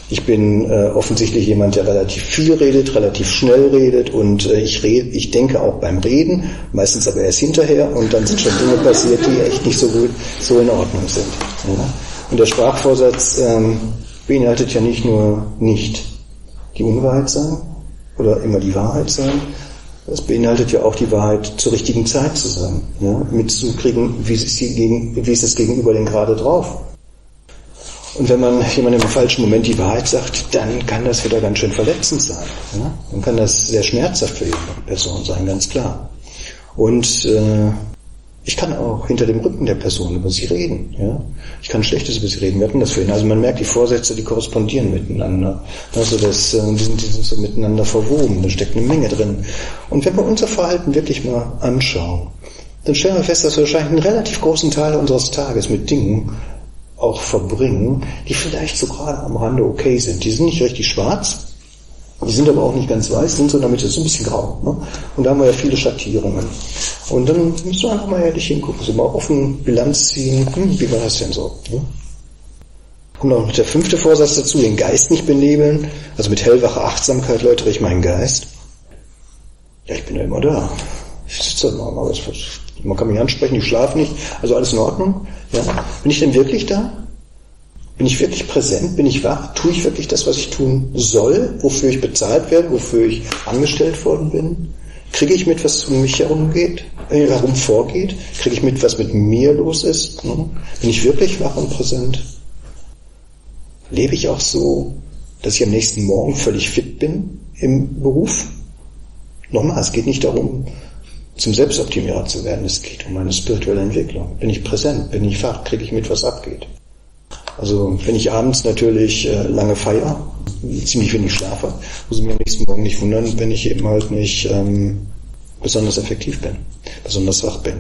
Ich bin offensichtlich jemand, der relativ viel redet, relativ schnell redet und ich denke auch beim Reden, meistens aber erst hinterher und dann sind schon Dinge passiert, die echt nicht so gut, so in Ordnung sind. Ja? Und der Sprachvorsatz beinhaltet ja nicht nur nicht die Unwahrheit sagen oder immer die Wahrheit sagen, es beinhaltet ja auch die Wahrheit zur richtigen Zeit zu sagen, ja? Mitzukriegen, wie ist das Gegenüber denn gerade drauf. Und wenn man jemandem im falschen Moment die Wahrheit sagt, dann kann das wieder ganz schön verletzend sein. Ja? Dann kann das sehr schmerzhaft für jede Person sein, ganz klar. Und ich kann auch hinter dem Rücken der Person über sie reden. Ja? Ich kann Schlechtes über sie reden. Wir hatten das vorhin. Also man merkt, die Vorsätze, die korrespondieren miteinander. Also die sind so miteinander verwoben. Da steckt eine Menge drin. Und wenn wir unser Verhalten wirklich mal anschauen, dann stellen wir fest, dass wir wahrscheinlich einen relativ großen Teil unseres Tages mit Dingen auch verbringen, die vielleicht so gerade am Rande okay sind. Die sind nicht richtig schwarz, die sind aber auch nicht ganz weiß, sind so in der Mitte, so ein bisschen grau. Ne? Und da haben wir ja viele Schattierungen. Und dann müssen wir einfach mal ehrlich hingucken, so mal offen Bilanz ziehen, wie war das denn so? Ne? Kommt auch noch der 5. Vorsatz dazu, den Geist nicht benebeln, also mit hellwacher Achtsamkeit läutere ich meinen Geist. Ja, ich bin ja immer da. Ich sitze da mal, man kann mich ansprechen, ich schlafe nicht, also alles in Ordnung. Ja? Bin ich denn wirklich da? Bin ich wirklich präsent? Bin ich wach? Tue ich wirklich das, was ich tun soll? Wofür ich bezahlt werde? Wofür ich angestellt worden bin? Kriege ich mit, was um mich herum vorgeht? Kriege ich mit, was mit mir los ist? Bin ich wirklich wach und präsent? Lebe ich auch so, dass ich am nächsten Morgen völlig fit bin im Beruf? Nochmal, es geht nicht darum, zum Selbstoptimierer zu werden. Es geht um eine spirituelle Entwicklung. Bin ich präsent? Bin ich wach? Kriege ich mit, was abgeht? Also wenn ich abends natürlich lange feiere, ziemlich wenig schlafe, muss ich mich am nächsten Morgen nicht wundern, wenn ich eben halt nicht besonders effektiv bin, besonders wach bin.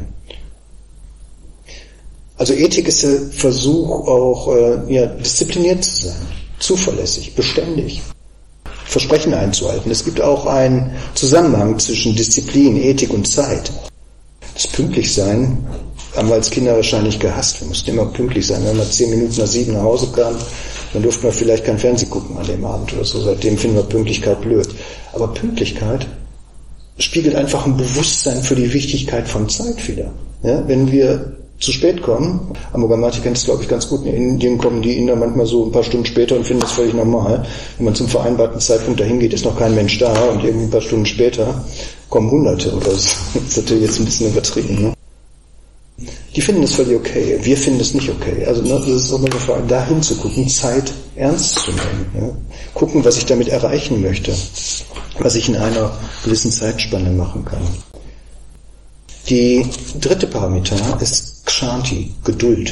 Also Ethik ist der Versuch auch diszipliniert zu sein, zuverlässig, beständig, Versprechen einzuhalten. Es gibt auch einen Zusammenhang zwischen Disziplin, Ethik und Zeit. Das Pünktlichsein haben wir als Kinder wahrscheinlich gehasst. Wir mussten immer pünktlich sein. Wenn wir 10 Minuten nach 7 nach Hause kamen, dann durften wir vielleicht kein Fernsehen gucken an dem Abend oder so. Seitdem finden wir Pünktlichkeit blöd. Aber Pünktlichkeit spiegelt einfach ein Bewusstsein für die Wichtigkeit von Zeit wieder. Ja, wenn wir zu spät kommen, Amoghamati kennt es, glaube ich, ganz gut, in Indien kommen die Inder manchmal so ein paar Stunden später und finden das völlig normal. Wenn man zum vereinbarten Zeitpunkt dahin geht, ist noch kein Mensch da und irgendwie ein paar Stunden später kommen Hunderte oder so. Das ist natürlich jetzt ein bisschen übertrieben. Ne? Die finden das völlig okay, wir finden das nicht okay. Also das ist auch eine Frage, da hinzugucken, Zeit ernst zu nehmen. Ja? Gucken, was ich damit erreichen möchte, was ich in einer gewissen Zeitspanne machen kann. Die 3. Parameter ist Kshanti, Geduld.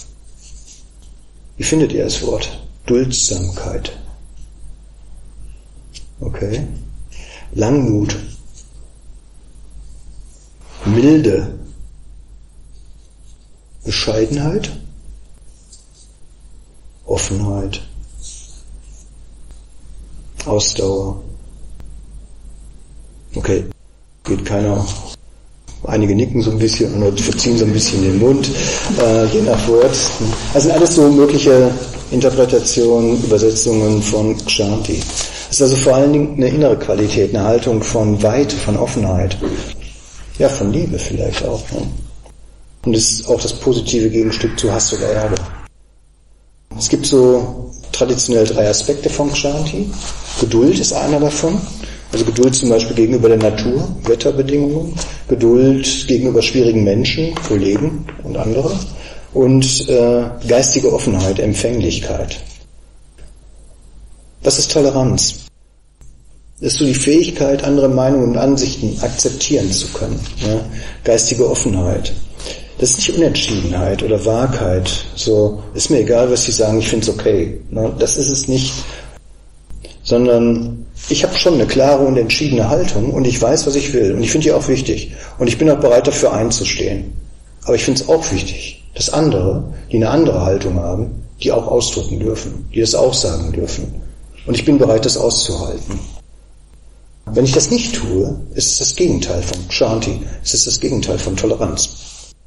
Wie findet ihr das Wort? Duldsamkeit. Okay. Langmut. Milde. Bescheidenheit. Offenheit. Ausdauer. Okay. Geht keiner. Einige nicken so ein bisschen oder verziehen so ein bisschen den Mund, je nach Wort. Also alles so mögliche Interpretationen, Übersetzungen von Kshanti. Es ist also vor allen Dingen eine innere Qualität, eine Haltung von Weite, von Offenheit. Ja, von Liebe vielleicht auch. Ne? Und es ist auch das positive Gegenstück zu Hass oder Ärger. Es gibt so traditionell 3 Aspekte von Kshanti. Geduld ist einer davon. Also Geduld zum Beispiel gegenüber der Natur, Wetterbedingungen, Geduld gegenüber schwierigen Menschen, Kollegen und andere und geistige Offenheit, Empfänglichkeit. Was ist Toleranz? Das ist so die Fähigkeit, andere Meinungen und Ansichten akzeptieren zu können. Ja? Geistige Offenheit. Das ist nicht Unentschiedenheit oder Wahrheit. So, ist mir egal, was Sie sagen, ich finde es okay. Ne? Das ist es nicht. Sondern ich habe schon eine klare und entschiedene Haltung und ich weiß, was ich will. Und ich finde die auch wichtig. Und ich bin auch bereit, dafür einzustehen. Aber ich finde es auch wichtig, dass andere, die eine andere Haltung haben, die auch ausdrücken dürfen, die das auch sagen dürfen. Und ich bin bereit, das auszuhalten. Wenn ich das nicht tue, ist es das Gegenteil von Kshanti, es ist das Gegenteil von Toleranz.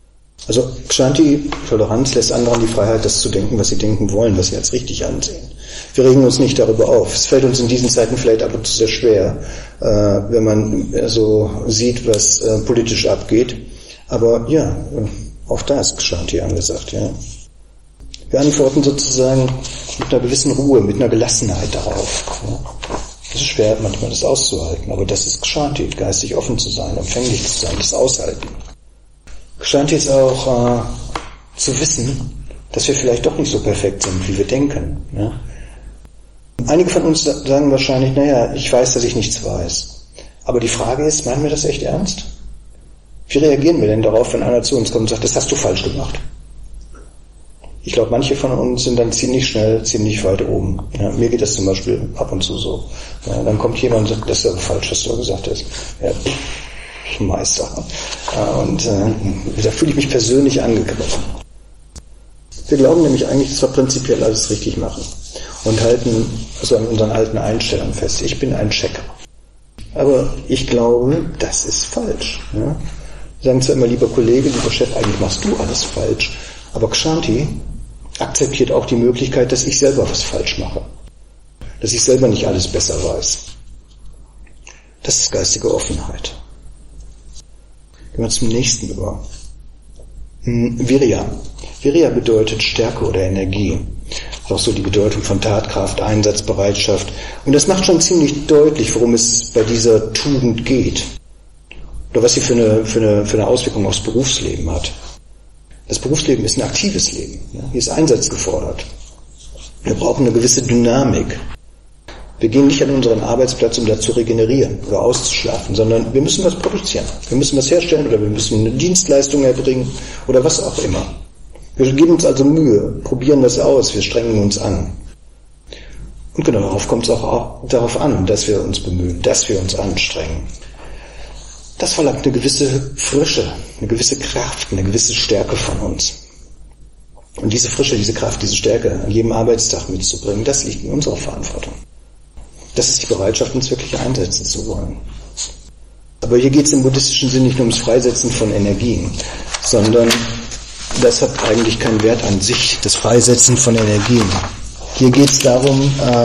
Also Kshanti, Toleranz, lässt anderen die Freiheit, das zu denken, was sie denken wollen, was sie als richtig ansehen. Wir regen uns nicht darüber auf. Es fällt uns in diesen Zeiten vielleicht ab und zu sehr schwer, wenn man so sieht, was politisch abgeht. Aber ja, auch da ist Kshanti angesagt. Ja. Wir antworten sozusagen mit einer gewissen Ruhe, mit einer Gelassenheit darauf. Ja. Es ist schwer, manchmal das auszuhalten, aber das ist Kshanti, geistig offen zu sein, empfänglich zu sein, das Aushalten. Kshanti ist auch zu wissen, dass wir vielleicht doch nicht so perfekt sind, wie wir denken. Ja. Einige von uns sagen wahrscheinlich, naja, ich weiß, dass ich nichts weiß. Aber die Frage ist, meinen wir das echt ernst? Wie reagieren wir denn darauf, wenn einer zu uns kommt und sagt, das hast du falsch gemacht? Ich glaube, manche von uns sind dann ziemlich schnell, ziemlich weit oben. Ja, mir geht das zum Beispiel ab und zu so. Ja, dann kommt jemand und sagt, das ist aber falsch, was du gesagt hast. Ja, Meister. Und da fühle ich mich persönlich angegriffen. Wir glauben nämlich eigentlich, dass wir prinzipiell alles richtig machen und halten so an unseren alten Einstellungen fest. Ich bin ein Checker. Aber ich glaube, das ist falsch. Ja? Wir sagen zwar immer, lieber Kollege, lieber Chef, eigentlich machst du alles falsch. Aber Kshanti akzeptiert auch die Möglichkeit, dass ich selber was falsch mache. Dass ich selber nicht alles besser weiß. Das ist geistige Offenheit. Gehen wir zum nächsten über. Virya. Virya bedeutet Stärke oder Energie. Das ist auch so die Bedeutung von Tatkraft, Einsatzbereitschaft. Und das macht schon ziemlich deutlich, worum es bei dieser Tugend geht. Oder was sie für eine Auswirkung aufs Berufsleben hat. Das Berufsleben ist ein aktives Leben. Ja? Hier ist Einsatz gefordert. Wir brauchen eine gewisse Dynamik. Wir gehen nicht an unseren Arbeitsplatz, um da zu regenerieren oder auszuschlafen, sondern wir müssen was produzieren. Wir müssen was herstellen oder wir müssen eine Dienstleistung erbringen oder was auch immer. Wir geben uns also Mühe, probieren das aus, wir strengen uns an. Und genau darauf kommt es auch darauf an, dass wir uns bemühen, dass wir uns anstrengen. Das verlangt eine gewisse Frische, eine gewisse Kraft, eine gewisse Stärke von uns. Und diese Frische, diese Kraft, diese Stärke an jedem Arbeitstag mitzubringen, das liegt in unserer Verantwortung. Das ist die Bereitschaft, uns wirklich einsetzen zu wollen. Aber hier geht es im buddhistischen Sinn nicht nur ums Freisetzen von Energien, sondern das hat eigentlich keinen Wert an sich, das Freisetzen von Energien. Hier geht es darum,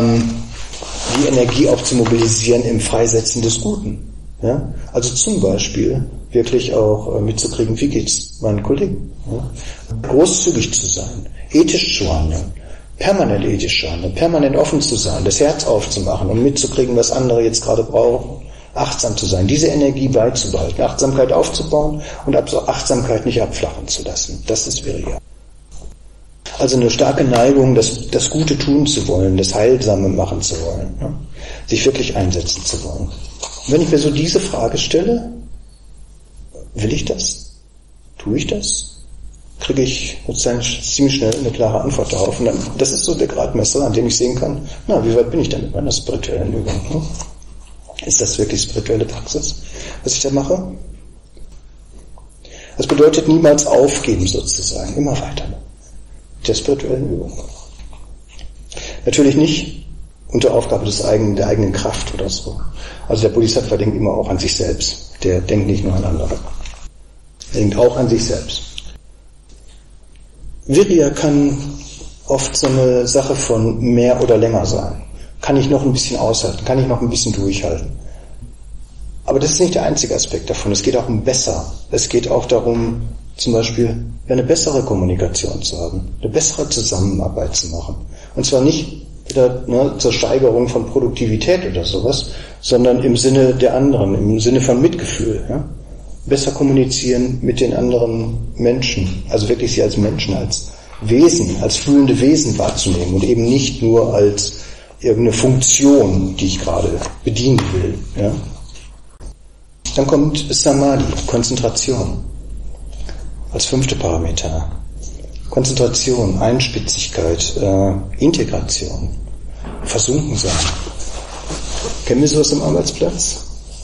die Energie auch zu mobilisieren im Freisetzen des Guten. Ja? Also zum Beispiel wirklich auch mitzukriegen, wie geht's meinen Kollegen? Ja? Großzügig zu sein, ethisch zu handeln, permanent ethisch zu handeln, permanent offen zu sein, das Herz aufzumachen und mitzukriegen, was andere jetzt gerade brauchen, achtsam zu sein, diese Energie beizubehalten, Achtsamkeit aufzubauen und Achtsamkeit nicht abflachen zu lassen. Das ist Virya. Also eine starke Neigung, das Gute tun zu wollen, das Heilsame machen zu wollen, ne? Sich wirklich einsetzen zu wollen. Und wenn ich mir so diese Frage stelle, will ich das? Tue ich das? Kriege ich sozusagen ziemlich schnell eine klare Antwort darauf. Und dann, das ist so der Gradmesser, an dem ich sehen kann, na, wie weit bin ich denn mit meiner spirituellen Übung? Ne? Ist das wirklich spirituelle Praxis, was ich da mache? Das bedeutet niemals aufgeben sozusagen, immer weiter. Der spirituellen Übung. Natürlich nicht unter Aufgabe der eigenen Kraft oder so. Also der Bodhisattva denkt immer auch an sich selbst. Der denkt nicht nur an andere. Er denkt auch an sich selbst. Virya kann oft so eine Sache von mehr oder länger sein. Kann ich noch ein bisschen aushalten? Kann ich noch ein bisschen durchhalten? Aber das ist nicht der einzige Aspekt davon. Es geht auch um besser. Es geht auch darum, zum Beispiel eine bessere Kommunikation zu haben, eine bessere Zusammenarbeit zu machen. Und zwar nicht wieder zur Steigerung von Produktivität oder sowas, sondern im Sinne der anderen, im Sinne von Mitgefühl. Ja? Besser kommunizieren mit den anderen Menschen, also wirklich sie als Menschen, als Wesen, als fühlende Wesen wahrzunehmen und eben nicht nur als irgendeine Funktion, die ich gerade bedienen will. Ja? Dann kommt Samadhi, Konzentration, als 5. Parameter. Konzentration, Einspitzigkeit, Integration, versunken sein. Kennen wir sowas am Arbeitsplatz?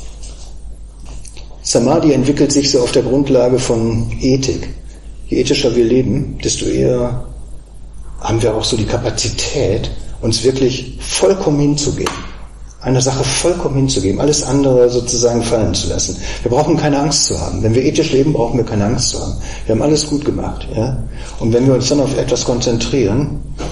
Samadhi entwickelt sich so auf der Grundlage von Ethik. Je ethischer wir leben, desto eher haben wir auch so die Kapazität, uns wirklich vollkommen hinzugeben. Einer Sache vollkommen hinzugeben, alles andere sozusagen fallen zu lassen. Wir brauchen keine Angst zu haben. Wenn wir ethisch leben, brauchen wir keine Angst zu haben. Wir haben alles gut gemacht. Ja? Und wenn wir uns dann auf etwas konzentrieren,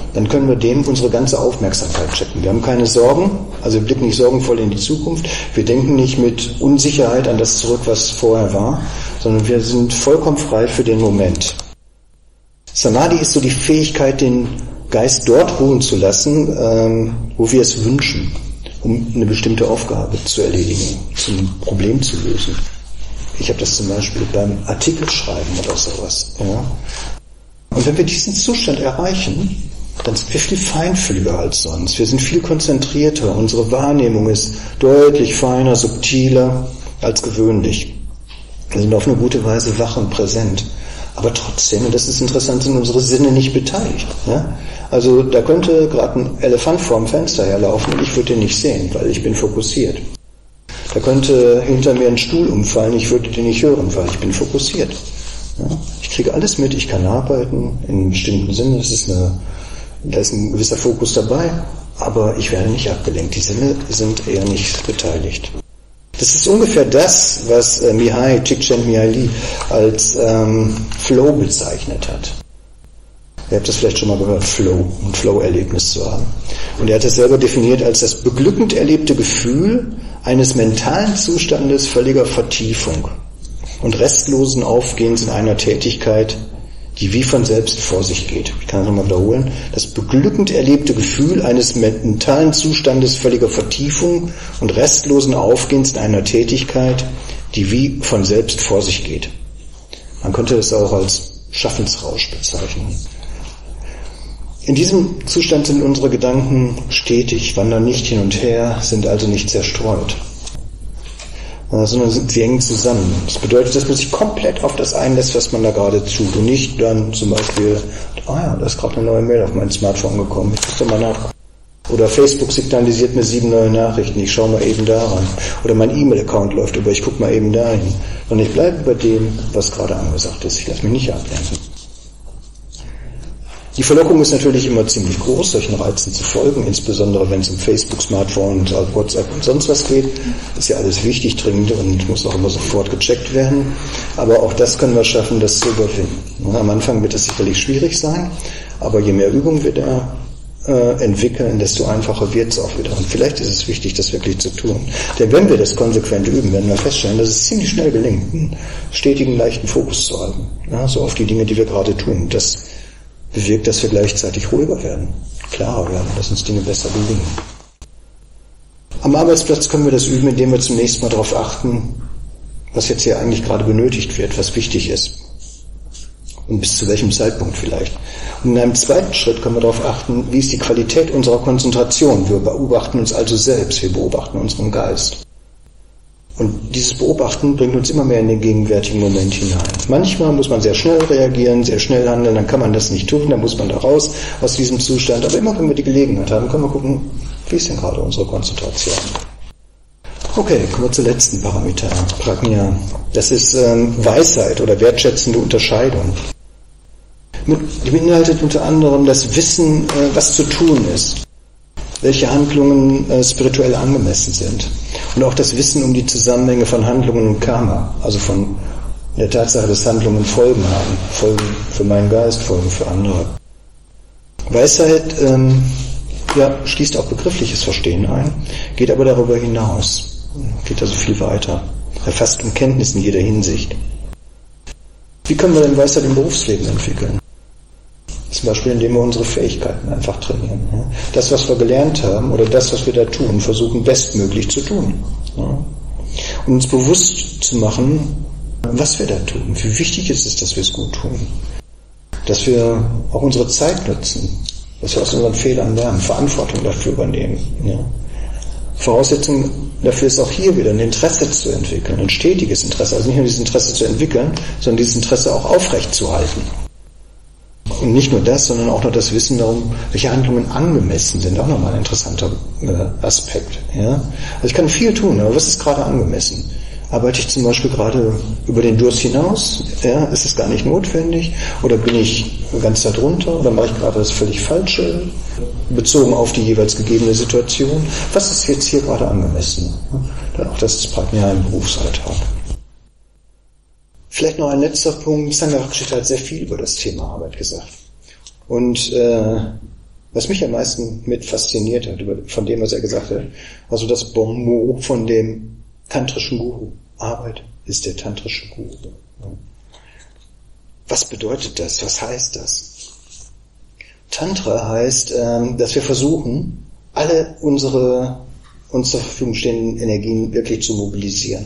dann können wir dem unsere ganze Aufmerksamkeit schenken. Wir haben keine Sorgen, also wir blicken nicht sorgenvoll in die Zukunft, wir denken nicht mit Unsicherheit an das zurück, was vorher war, sondern wir sind vollkommen frei für den Moment. Samadhi ist so die Fähigkeit, den Geist dort ruhen zu lassen, wo wir es wünschen, um eine bestimmte Aufgabe zu erledigen, zum Problem zu lösen. Ich habe das zum Beispiel beim Artikelschreiben oder sowas. Ja. Und wenn wir diesen Zustand erreichen, dann sind wir viel feinfühliger als sonst. Wir sind viel konzentrierter. Unsere Wahrnehmung ist deutlich feiner, subtiler als gewöhnlich. Wir sind auf eine gute Weise wach und präsent. Aber trotzdem, und das ist interessant, sind unsere Sinne nicht beteiligt. Ja? Also da könnte gerade ein Elefant vorm Fenster herlaufen und ich würde den nicht sehen, weil ich bin fokussiert. Da könnte hinter mir ein Stuhl umfallen, ich würde den nicht hören, weil ich bin fokussiert. Ja? Ich kriege alles mit, ich kann arbeiten, in einem bestimmten Sinne, da ist ein gewisser Fokus dabei, aber ich werde nicht abgelenkt. Die Sinne sind eher nicht beteiligt. Das ist ungefähr das, was Csikszentmihalyi als Flow bezeichnet hat. Ihr habt das vielleicht schon mal gehört, ein Flow-Erlebnis zu haben. Und er hat es selber definiert als das beglückend erlebte Gefühl eines mentalen Zustandes völliger Vertiefung und restlosen Aufgehens in einer Tätigkeit, die wie von selbst vor sich geht. Ich kann es nochmal wiederholen. Das beglückend erlebte Gefühl eines mentalen Zustandes völliger Vertiefung und restlosen Aufgehens in einer Tätigkeit, die wie von selbst vor sich geht. Man könnte es auch als Schaffensrausch bezeichnen. In diesem Zustand sind unsere Gedanken stetig, wandern nicht hin und her, sind also nicht zerstreut, sondern sie hängen zusammen. Das bedeutet, dass man sich komplett auf das einlässt, was man da gerade tut und nicht dann zum Beispiel, da ist gerade eine neue Mail auf mein Smartphone gekommen, ich gucke da mal nach. Oder Facebook signalisiert mir 7 neue Nachrichten, ich schaue mal eben da rein. Oder mein E-Mail-Account läuft über, ich gucke mal eben dahin. Und ich bleibe bei dem, was gerade angesagt ist. Ich lasse mich nicht ablenken. Die Verlockung ist natürlich immer ziemlich groß, solchen Reizen zu folgen, insbesondere wenn es um Facebook, Smartphone, WhatsApp und sonst was geht. Ist ja alles wichtig, dringend und muss auch immer sofort gecheckt werden. Aber auch das können wir schaffen, das zu überwinden. Am Anfang wird es sicherlich schwierig sein, aber je mehr Übung wir da entwickeln, desto einfacher wird es auch wieder. Und vielleicht ist es wichtig, das wirklich zu tun. Denn wenn wir das konsequent üben, werden wir feststellen, dass es ziemlich schnell gelingt, einen stetigen, leichten Fokus zu halten. Ja, so auf die Dinge, die wir gerade tun. Das bewirkt, dass wir gleichzeitig ruhiger werden, klarer werden, dass uns Dinge besser gelingen. Am Arbeitsplatz können wir das üben, indem wir zunächst mal darauf achten, was jetzt hier eigentlich gerade benötigt wird, was wichtig ist. Und bis zu welchem Zeitpunkt vielleicht. Und in einem zweiten Schritt können wir darauf achten, wie ist die Qualität unserer Konzentration. Wir beobachten uns also selbst, wir beobachten unseren Geist. Und dieses Beobachten bringt uns immer mehr in den gegenwärtigen Moment hinein. Manchmal muss man sehr schnell reagieren, sehr schnell handeln, dann kann man das nicht tun, dann muss man da raus aus diesem Zustand. Aber immer wenn wir die Gelegenheit haben, können wir gucken, wie ist denn gerade unsere Konzentration. Okay, kommen wir zur letzten Parameter, Prajna. Das ist Weisheit oder wertschätzende Unterscheidung. Die beinhaltet unter anderem das Wissen, was zu tun ist, welche Handlungen spirituell angemessen sind. Und auch das Wissen um die Zusammenhänge von Handlungen und Karma, also von der Tatsache, dass Handlungen Folgen haben. Folgen für meinen Geist, Folgen für andere. Weisheit schließt auch begriffliches Verstehen ein, geht aber darüber hinaus, geht also viel weiter, erfasst um Kenntnis in jeder Hinsicht. Wie können wir denn Weisheit im Berufsleben entwickeln? Zum Beispiel, indem wir unsere Fähigkeiten einfach trainieren. Das, was wir gelernt haben oder das, was wir da tun, versuchen bestmöglich zu tun. Und uns bewusst zu machen, was wir da tun. Wie wichtig ist es, dass wir es gut tun. Dass wir auch unsere Zeit nutzen. Dass wir aus unseren Fehlern lernen, Verantwortung dafür übernehmen. Voraussetzung dafür ist auch hier wieder ein Interesse zu entwickeln, ein stetiges Interesse. Also nicht nur dieses Interesse zu entwickeln, sondern dieses Interesse auch aufrechtzuerhalten. Und nicht nur das, sondern auch noch das Wissen darum, welche Handlungen angemessen sind. Auch nochmal ein interessanter Aspekt. Ja? Also ich kann viel tun, aber was ist gerade angemessen? Arbeite ich zum Beispiel gerade über den Durst hinaus? Ja? Ist es gar nicht notwendig? Oder bin ich ganz da drunter? Oder mache ich gerade das völlig Falsche? Bezogen auf die jeweils gegebene Situation. Was ist jetzt hier gerade angemessen? Dann auch das ist Prajna im Berufsalltag. Vielleicht noch ein letzter Punkt. Sangha Rakshita hat sehr viel über das Thema Arbeit gesagt. Und Was mich am meisten mit fasziniert hat, von dem, was er gesagt hat, also das Bon mot von dem tantrischen Guru. Arbeit ist der tantrische Guru. Was bedeutet das? Was heißt das? Tantra heißt, dass wir versuchen, alle unsere uns zur Verfügung stehenden Energien wirklich zu mobilisieren.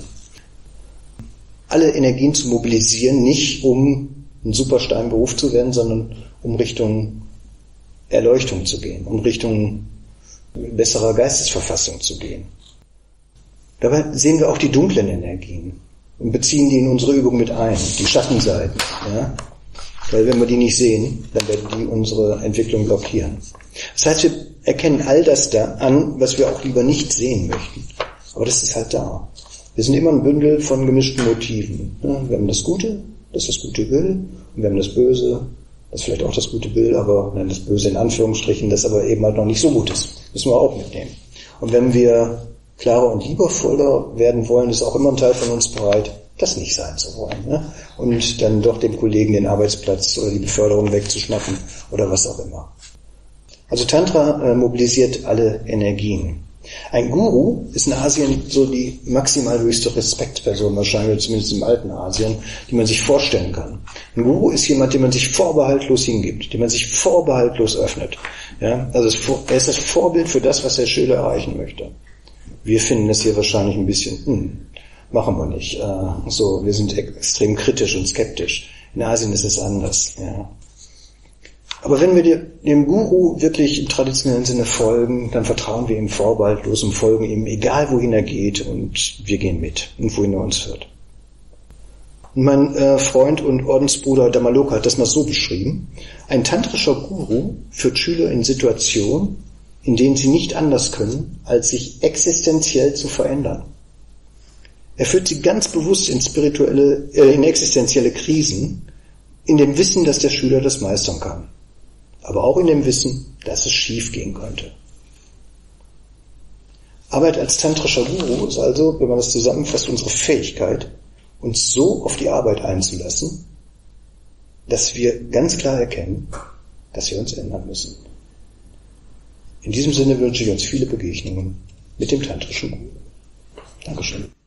Alle Energien zu mobilisieren, nicht um ein Supersteinberuf zu werden, sondern um Richtung Erleuchtung zu gehen, um Richtung besserer Geistesverfassung zu gehen. Dabei sehen wir auch die dunklen Energien und beziehen die in unsere Übung mit ein, die Schattenseiten. Ja? Weil wenn wir die nicht sehen, dann werden die unsere Entwicklung blockieren. Das heißt, wir erkennen all das da an, was wir auch lieber nicht sehen möchten. Aber das ist halt da. Wir sind immer ein Bündel von gemischten Motiven. Wir haben das Gute, das das Gute will, und wir haben das Böse, das vielleicht auch das Gute will, aber das Böse in Anführungsstrichen, das aber eben halt noch nicht so gut ist. Müssen wir auch mitnehmen. Und wenn wir klarer und liebevoller werden wollen, ist auch immer ein Teil von uns bereit, das nicht sein zu wollen. Ne? Und dann doch dem Kollegen den Arbeitsplatz oder die Beförderung wegzuschnappen oder was auch immer. Also Tantra mobilisiert alle Energien. Ein Guru ist in Asien so die maximal höchste Respektsperson, wahrscheinlich zumindest im alten Asien, die man sich vorstellen kann. Ein Guru ist jemand, dem man sich vorbehaltlos hingibt, dem man sich vorbehaltlos öffnet. Ja? Also er ist das Vorbild für das, was der Schüler erreichen möchte. Wir finden das hier wahrscheinlich ein bisschen, machen wir nicht. Wir sind extrem kritisch und skeptisch. In Asien ist es anders. Ja. Aber wenn wir dem Guru wirklich im traditionellen Sinne folgen, dann vertrauen wir ihm vorbehaltlos und folgen ihm, egal wohin er geht, und wir gehen mit und wohin er uns führt. Und mein Freund und Ordensbruder Dhammaloka hat das mal so beschrieben: Ein tantrischer Guru führt Schüler in Situationen, in denen sie nicht anders können, als sich existenziell zu verändern. Er führt sie ganz bewusst in existenzielle Krisen, in dem Wissen, dass der Schüler das meistern kann. Aber auch in dem Wissen, dass es schief gehen könnte. Arbeit als tantrischer Guru ist also, wenn man das zusammenfasst, unsere Fähigkeit, uns so auf die Arbeit einzulassen, dass wir ganz klar erkennen, dass wir uns ändern müssen. In diesem Sinne wünsche ich uns viele Begegnungen mit dem tantrischen Guru. Dankeschön.